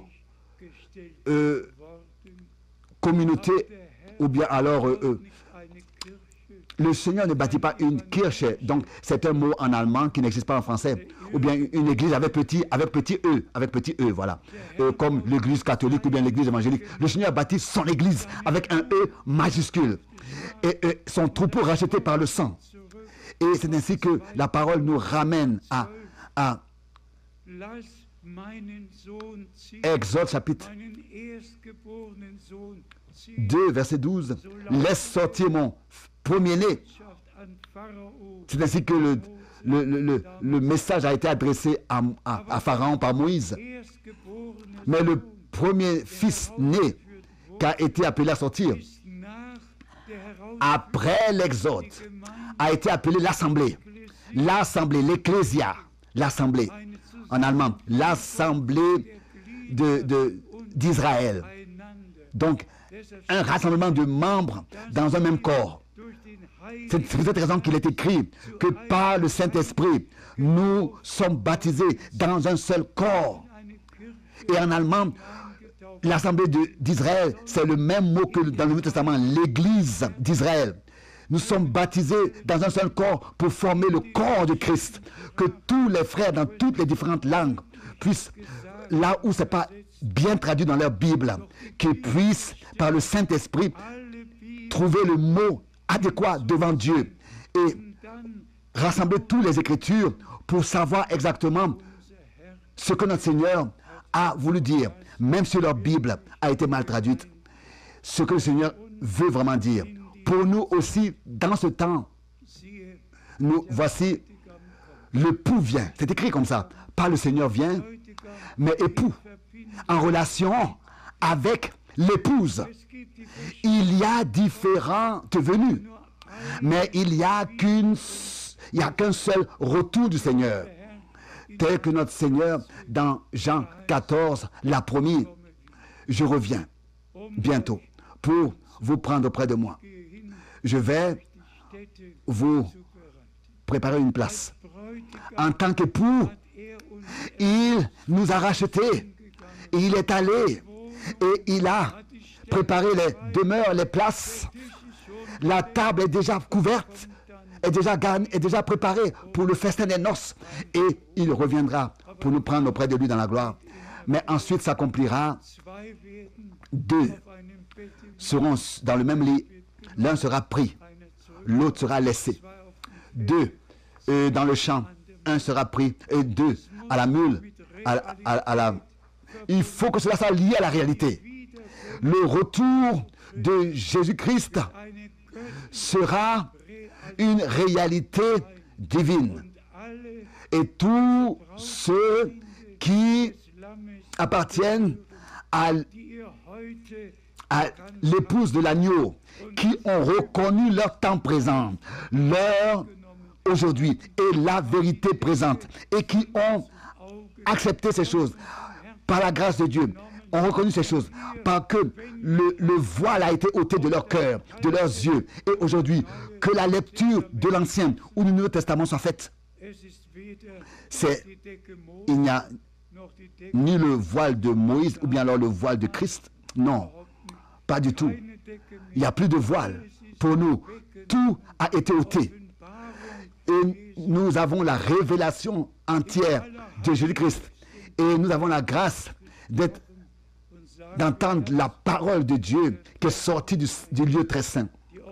S1: communauté, ou bien alors le Seigneur ne bâtit pas une kirche, donc c'est un mot en allemand qui n'existe pas en français, ou bien une église avec petit e, voilà, comme l'église catholique ou bien l'église évangélique. Le Seigneur bâtit son église avec un E majuscule, et son troupeau racheté par le sang. Et c'est ainsi que la parole nous ramène à Exode chapitre 2, verset 12. Laisse sortir mon premier-né. C'est ainsi que le message a été adressé à Pharaon par Moïse. Mais le premier fils né qui a été appelé à sortir après l'Exode a été appelé l'Assemblée. L'Assemblée, l'Ecclésia, l'Assemblée. En allemand, l'Assemblée d'Israël. Donc, un rassemblement de membres dans un même corps. C'est pour cette raison qu'il est écrit que par le Saint-Esprit, nous sommes baptisés dans un seul corps. Et en allemand, l'Assemblée d'Israël, c'est le même mot que dans le Nouveau Testament, l'Église d'Israël. Nous sommes baptisés dans un seul corps pour former le corps de Christ. Que tous les frères dans toutes les différentes langues puissent, là où ce n'est pas bien traduit dans leur Bible, qu'ils puissent, par le Saint-Esprit, trouver le mot adéquat devant Dieu et rassembler toutes les Écritures pour savoir exactement ce que notre Seigneur a voulu dire, même si leur Bible a été mal traduite. Ce que le Seigneur veut vraiment dire. Pour nous aussi, dans ce temps, nous voici, l'époux vient. C'est écrit comme ça. Pas le Seigneur vient, mais époux, en relation avec l'épouse. Il y a différentes venues, mais il n'y a qu'un seul retour du Seigneur. tel que notre Seigneur, dans Jean 14, l'a promis. Je reviens bientôt pour vous prendre près de moi. Je vais vous préparer une place. En tant qu'époux, il nous a rachetés. Il est allé et il a préparé les demeures, les places. La table est déjà couverte, est déjà préparée pour le festin des noces. Et il reviendra pour nous prendre auprès de lui dans la gloire. Mais ensuite s'accomplira. 2 seront dans le même lit. L'un sera pris, l'autre sera laissé. 2 dans le champ, 1 sera pris, et 2 à la mule. Il faut que cela soit lié à la réalité. Le retour de Jésus-Christ sera une réalité divine. Et tous ceux qui appartiennent à l'épouse de l'agneau, qui ont reconnu leur temps présent, leur aujourd'hui et la vérité présente, et qui ont accepté ces choses par la grâce de Dieu, ont reconnu ces choses, parce que le voile a été ôté de leur cœur, de leurs yeux, et aujourd'hui, que la lecture de l'Ancien ou du Nouveau Testament soit faite. Il n'y a ni le voile de Moïse ou bien alors le voile de Christ. Non, pas du tout. Il n'y a plus de voile pour nous. Tout a été ôté. Et nous avons la révélation entière de Jésus-Christ. Et nous avons la grâce d'entendre la parole de Dieu qui est sortie du lieu très saint.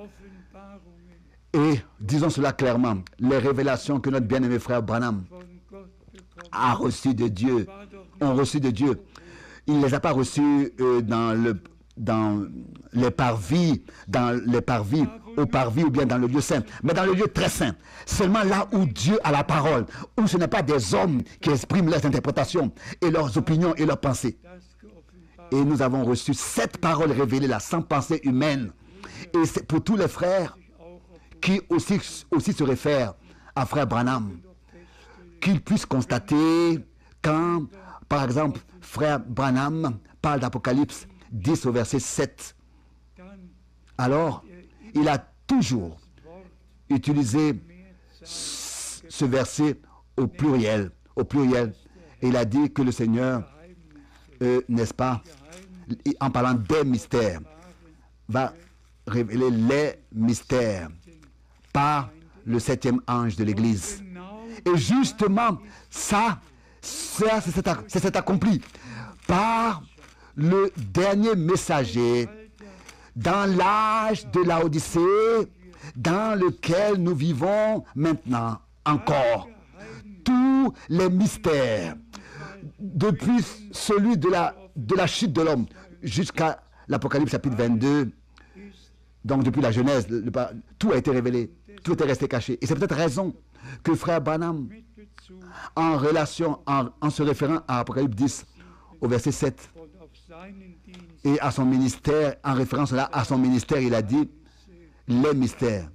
S1: Et disons cela clairement, les révélations que notre bien-aimé frère Branham a reçues de Dieu, ont reçues de Dieu, il ne les a pas reçues dans les parvis, au parvis ou bien dans le lieu saint, mais dans le lieu très saint. Seulement là où Dieu a la parole, où ce n'est pas des hommes qui expriment leurs interprétations et leurs opinions et leurs pensées. Et nous avons reçu cette parole révélée là, sans pensée humaine. Et c'est pour tous les frères qui aussi se réfèrent à frère Branham, qu'ils puissent constater quand, par exemple, frère Branham parle d'Apocalypse 10 au verset 7. Alors, il a toujours utilisé ce verset au pluriel. Et il a dit que le Seigneur, n'est-ce pas, en parlant des mystères, va révéler les mystères par le 7e ange de l'Église. Et justement, ça s'est accompli par le dernier messager dans l'âge de la Odyssée dans lequel nous vivons maintenant encore. Tous les mystères, depuis celui de la chute de l'homme jusqu'à l'Apocalypse chapitre 22, donc depuis la Genèse, tout a été révélé, tout était resté caché. Et c'est peut-être raison que frère Branham, en se référant à Apocalypse 10, au verset 7, et à son ministère, en référence là à son ministère, il a dit les mystères,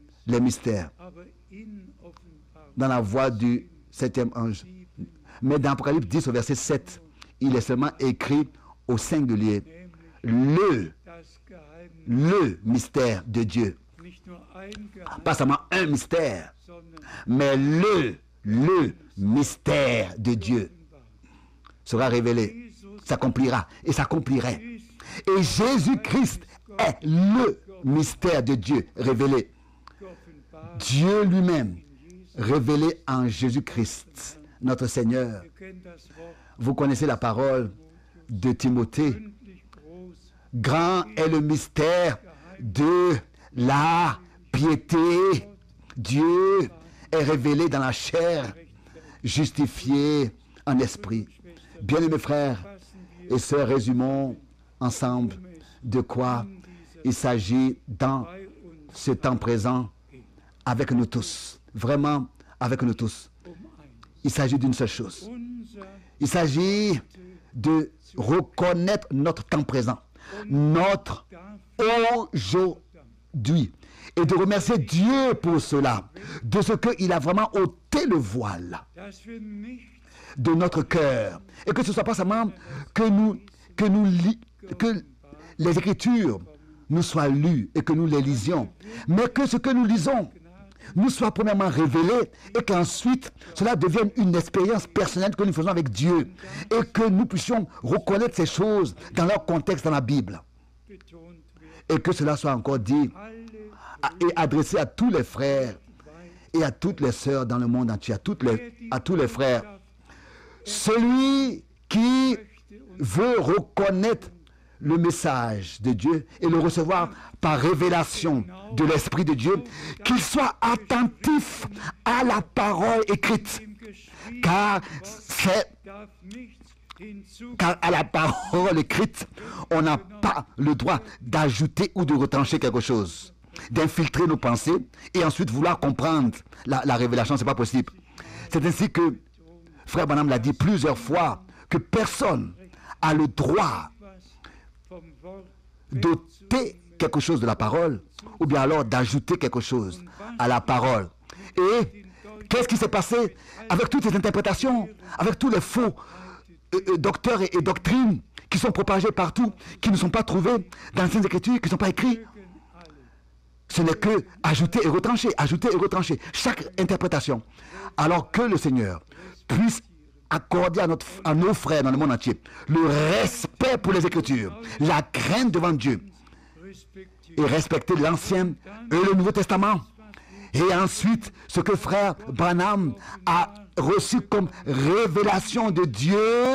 S1: dans la voix du 7e ange. Mais dans Apocalypse 10, au verset 7, il est seulement écrit au singulier le mystère de Dieu. Pas seulement un mystère, mais le mystère de Dieu sera révélé, s'accomplira et s'accomplirait. Et Jésus-Christ est le mystère de Dieu révélé. Dieu lui-même révélé en Jésus-Christ, notre Seigneur. Vous connaissez la parole de Timothée. Grand est le mystère de la piété. Dieu est révélé dans la chair, justifié en esprit. Bien-aimés frères et sœurs, résumons ensemble de quoi il s'agit dans ce temps présent avec nous tous. Vraiment avec nous tous. Il s'agit d'une seule chose. Il s'agit de reconnaître notre temps présent, notre aujourd'hui. et de remercier Dieu pour cela, de ce qu'il a vraiment ôté le voile de notre cœur. Et que ce ne soit pas seulement que les Écritures nous soient lues et que nous les lisions, mais que ce que nous lisons nous soit premièrement révélé et qu'ensuite cela devienne une expérience personnelle que nous faisons avec Dieu et que nous puissions reconnaître ces choses dans leur contexte dans la Bible. Et que cela soit encore dit et adressé à tous les frères et à toutes les sœurs dans le monde entier, à tous les frères. Celui qui veut reconnaître le message de Dieu et le recevoir par révélation de l'Esprit de Dieu, qu'il soit attentif à la parole écrite, car à la parole écrite, on n'a pas le droit d'ajouter ou de retrancher quelque chose, d'infiltrer nos pensées et ensuite vouloir comprendre la révélation. Ce n'est pas possible. C'est ainsi que Frère Branham l'a dit plusieurs fois, que personne a le droit d'ôter quelque chose de la parole ou bien alors d'ajouter quelque chose à la parole. Et qu'est-ce qui s'est passé avec toutes ces interprétations, avec tous les faux docteurs et doctrines qui sont propagés partout, qui ne sont pas trouvés dans les Saintes Écritures, qui ne sont pas écrits? Ce n'est que ajouter et retrancher chaque interprétation. Alors que le Seigneur puisse accorder à nos frères dans le monde entier le respect pour les Écritures, la crainte devant Dieu, et respecter l'Ancien et le Nouveau Testament. Et ensuite, ce que frère Branham a reçu comme révélation de Dieu,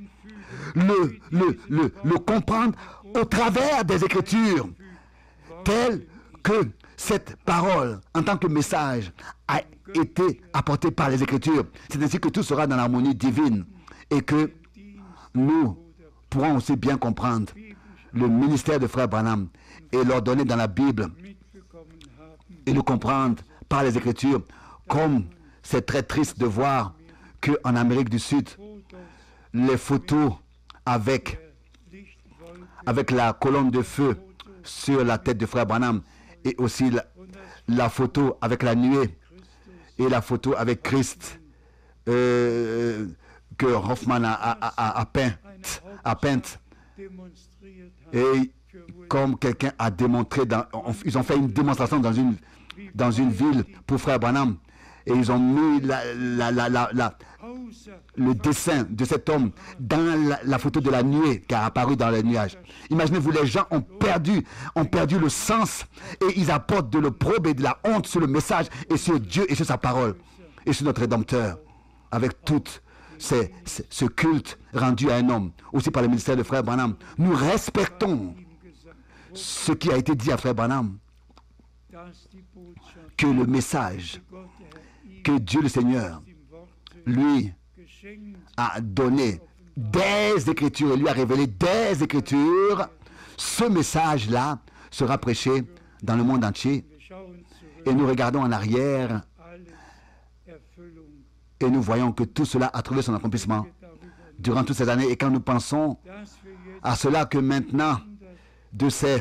S1: le comprendre au travers des Écritures, tel que cette parole, en tant que message, a été apportée par les Écritures. C'est ainsi que tout sera dans l'harmonie divine et que nous pourrons aussi bien comprendre le ministère de frère Branham et l'ordonner dans la Bible et le comprendre par les Écritures, comme c'est très triste de voir qu'en Amérique du Sud, les photos avec la colonne de feu sur la tête de frère Branham et aussi la photo avec la nuée et la photo avec Christ que Hoffman a peinte. Et comme quelqu'un a démontré, ils ont fait une démonstration dans une ville pour frère Branham et ils ont mis le dessin de cet homme dans la photo de la nuée qui a apparu dans les nuages. Imaginez-vous, les gens ont perdu le sens et ils apportent de l'opprobre et de la honte sur le message et sur Dieu et sur sa parole et sur notre Rédempteur avec tout ce culte rendu à un homme, aussi par le ministère de frère Branham. Nous respectons ce qui a été dit à frère Branham, que le message que Dieu le Seigneur lui a donné des Écritures et lui a révélé des Écritures, ce message-là sera prêché dans le monde entier. Et nous regardons en arrière et nous voyons que tout cela a trouvé son accomplissement durant toutes ces années. Et quand nous pensons à cela, que maintenant, de ces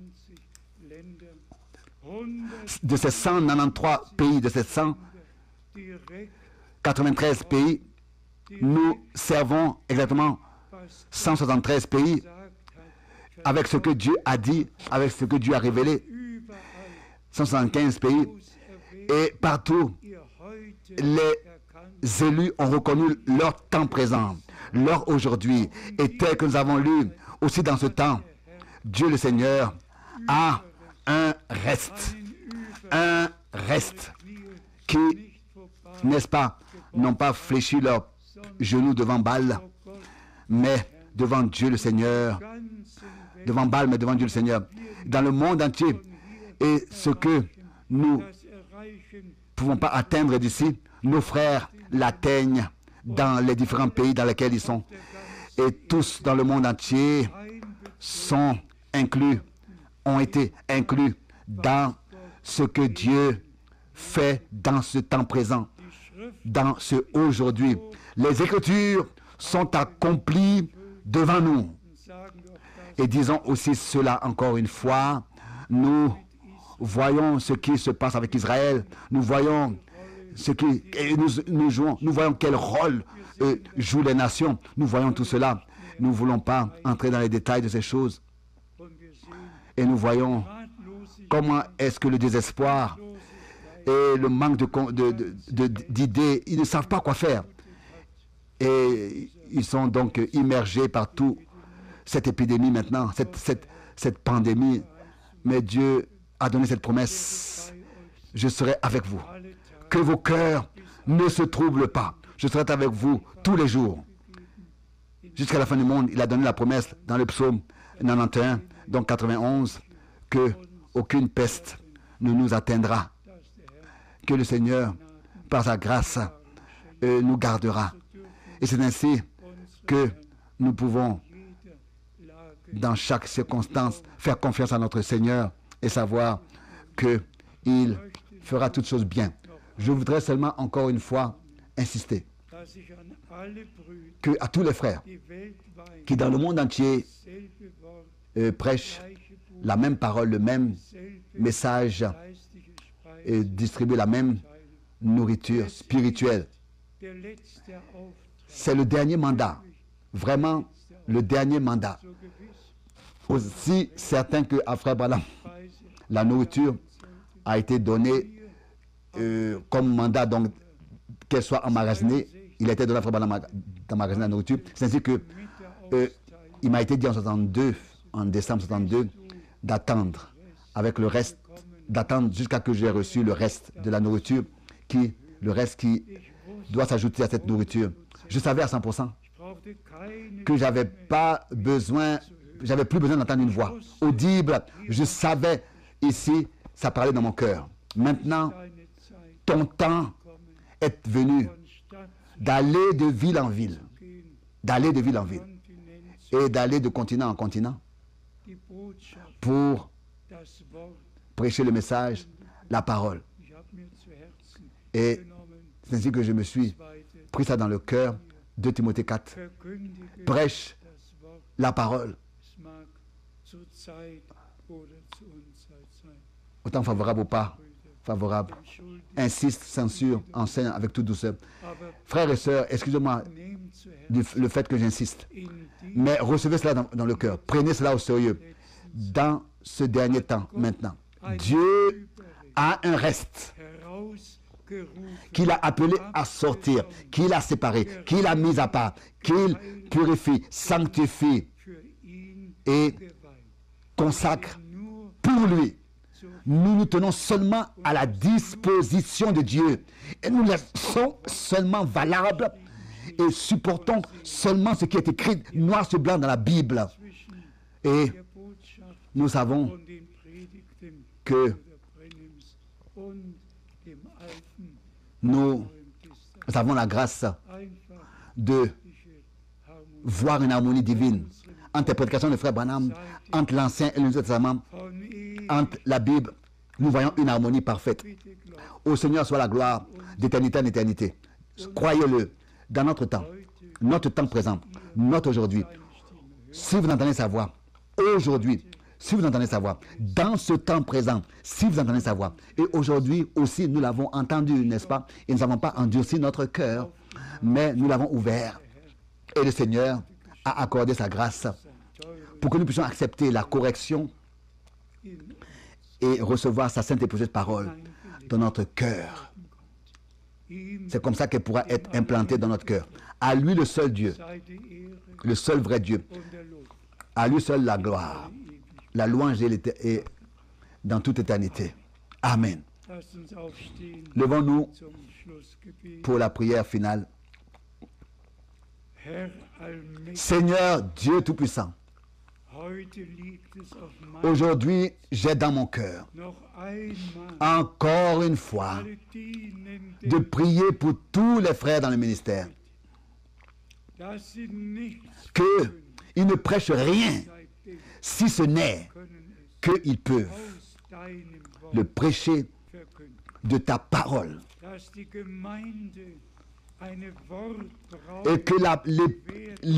S1: 193 pays, de ces 193 pays, nous servons exactement 173 pays avec ce que Dieu a dit, avec ce que Dieu a révélé. 175 pays. Et partout, les élus ont reconnu leur temps présent, leur aujourd'hui. Et tel que nous avons lu aussi dans ce temps, Dieu le Seigneur a un reste qui, n'est-ce pas, n'ont pas fléchi leurs genoux devant Baal, mais devant Dieu le Seigneur, devant Baal, mais devant Dieu le Seigneur, dans le monde entier. Et ce que nous ne pouvons pas atteindre d'ici, nos frères l'atteignent dans les différents pays dans lesquels ils sont. Et tous dans le monde entier sont inclus, ont été inclus dans ce que Dieu fait dans ce temps présent, dans ce aujourd'hui. Les Écritures sont accomplies devant nous. Et disons aussi cela encore une fois, nous voyons ce qui se passe avec Israël. Nous voyons ce qui... Et nous voyons quel rôle jouent les nations. Nous voyons tout cela. Nous ne voulons pas entrer dans les détails de ces choses. Et nous voyons comment est-ce que le désespoir et le manque d'idées, ils ne savent pas quoi faire. Et ils sont donc immergés par toute cette épidémie maintenant, cette pandémie. Mais Dieu a donné cette promesse. Je serai avec vous. Que vos cœurs ne se troublent pas. Je serai avec vous tous les jours. Jusqu'à la fin du monde, il a donné la promesse dans le psaume 91, donc 91, que aucune peste ne nous atteindra. Que le Seigneur, par sa grâce, nous gardera. Et c'est ainsi que nous pouvons, dans chaque circonstance, faire confiance à notre Seigneur et savoir qu'il fera toutes choses bien. Je voudrais seulement encore une fois insister que à tous les frères qui dans le monde entier prêchent la même parole, le même message et distribuent la même nourriture spirituelle. C'est le dernier mandat, vraiment le dernier mandat. Aussi certain que à Frère Branham, la nourriture a été donnée comme mandat, donc qu'elle soit emmagasinée. Il a été donné à Frère Branham d'emmagasiner la nourriture. C'est ainsi que il m'a été dit en décembre 62, d'attendre avec le reste, d'attendre jusqu'à que j'ai reçu le reste de la nourriture, le reste qui doit s'ajouter à cette nourriture. Je savais à 100% que j'avais plus besoin d'entendre une voix audible. Je savais ici, ça parlait dans mon cœur. Maintenant, ton temps est venu d'aller de ville en ville, et d'aller de continent en continent pour prêcher le message, la parole. Et c'est ainsi que je me suis pris ça dans le cœur. 2 Timothée 4. Prêche la parole. Autant favorable ou pas favorable. Insiste, censure, enseigne avec toute douceur. Frères et sœurs, excusez-moi le fait que j'insiste. Mais recevez cela dans le cœur. Prenez cela au sérieux. Dans ce dernier temps, maintenant, Dieu a un reste qu'il a appelé à sortir, qu'il a séparé, qu'il a mis à part, qu'il purifie, sanctifie et consacre pour lui. Nous nous tenons seulement à la disposition de Dieu et nous laissons seulement valables et supportons seulement ce qui est écrit noir sur blanc dans la Bible. Et nous savons que nous avons la grâce de voir une harmonie divine entre les prédications de Frère Branham, entre l'Ancien et le Nouveau Testament, entre la Bible. Nous voyons une harmonie parfaite. Au Seigneur soit la gloire d'éternité en éternité. Croyez-le, dans notre temps présent, notre aujourd'hui, si vous entendez sa voix, aujourd'hui, si vous entendez sa voix, dans ce temps présent, si vous entendez sa voix, et aujourd'hui aussi nous l'avons entendu, n'est-ce pas? Et nous n'avons pas endurci notre cœur, mais nous l'avons ouvert. Et le Seigneur a accordé sa grâce pour que nous puissions accepter la correction et recevoir sa sainte et précieuse parole dans notre cœur. C'est comme ça qu'elle pourra être implantée dans notre cœur. À lui le seul Dieu, le seul vrai Dieu, à lui seul la gloire, la louange est dans toute éternité. Amen. Levons-nous pour la prière finale. Seigneur Dieu Tout-Puissant, aujourd'hui j'ai dans mon cœur encore une fois de prier pour tous les frères dans le ministère, qu'ils ne prêchent rien si ce n'est qu'ils peuvent le prêcher de ta parole. Et que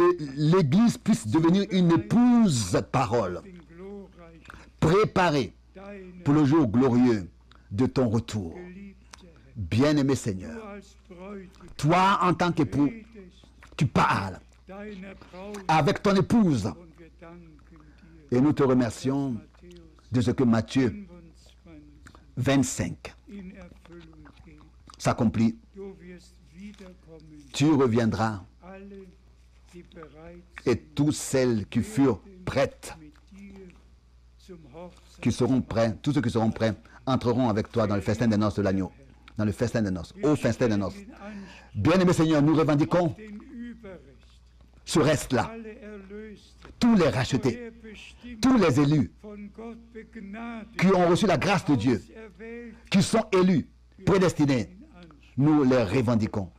S1: l'Église puisse devenir une épouse parole, préparée pour le jour glorieux de ton retour. Bien-aimé Seigneur, toi en tant qu'époux, tu parles avec ton épouse. Et nous te remercions de ce que Matthieu 25 s'accomplit. Tu reviendras et toutes celles qui furent prêtes, qui seront prêts, tous ceux qui seront prêts, entreront avec toi dans le festin des noces de l'agneau. Dans le festin des noces, au festin des noces. Bien-aimé Seigneur, nous revendiquons ce reste-là. Tous les rachetés, tous les élus qui ont reçu la grâce de Dieu, qui sont élus, prédestinés, nous les revendiquons.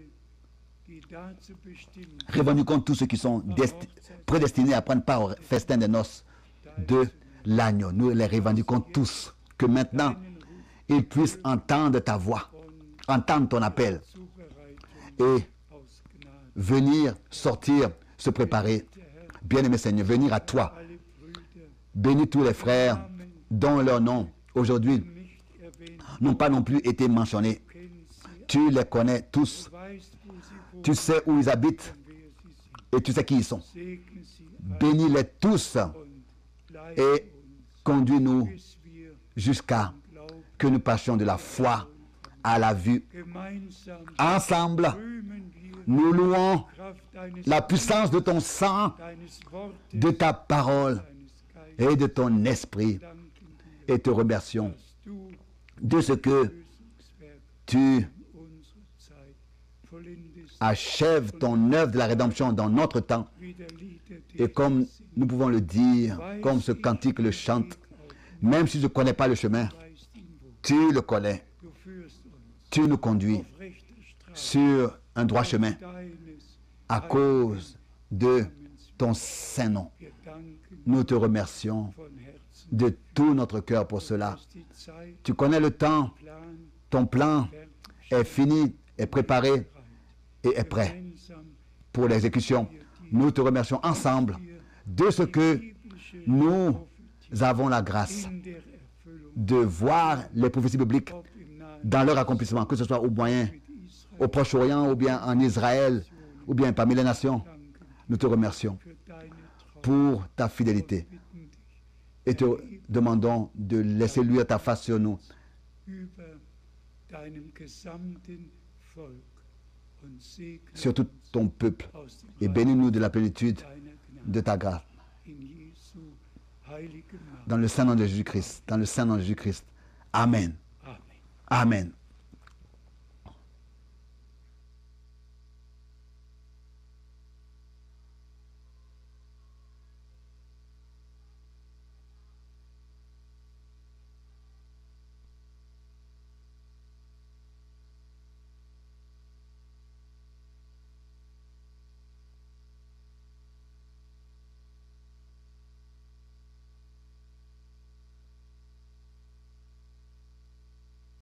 S1: Revendiquons tous ceux qui sont prédestinés à prendre part au festin des noces de l'agneau. Nous les revendiquons tous. Que maintenant, ils puissent entendre ta voix, entendre ton appel et venir, sortir, se préparer. Bien-aimé Seigneur, venir à toi. Bénis tous les frères dont leurs noms aujourd'hui n'ont pas non plus été mentionnés. Tu les connais tous. Tu sais où ils habitent et tu sais qui ils sont. Bénis-les tous et conduis-nous jusqu'à que nous passions de la foi à la vue. Ensemble, nous louons la puissance de ton sang, de ta parole et de ton esprit et te remercions de ce que tu achèves ton œuvre de la rédemption dans notre temps. Et comme nous pouvons le dire, comme ce cantique le chante, même si je ne connais pas le chemin, tu le connais. Tu nous conduis sur un droit chemin à cause de ton saint nom. Nous te remercions de tout notre cœur pour cela. Tu connais le temps, ton plan est fini, est préparé et est prêt pour l'exécution. Nous te remercions ensemble de ce que nous avons la grâce de voir les prophéties bibliques dans leur accomplissement, que ce soit au Moyen, au Proche-Orient, ou bien en Israël, ou bien parmi les nations. Nous te remercions pour ta fidélité et te demandons de laisser luire ta face sur nous. Sur tout ton peuple et bénis-nous de la plénitude de ta grâce. Dans le Saint-Nom de Jésus-Christ. Dans le Saint-Nom de Jésus-Christ. Amen. Amen.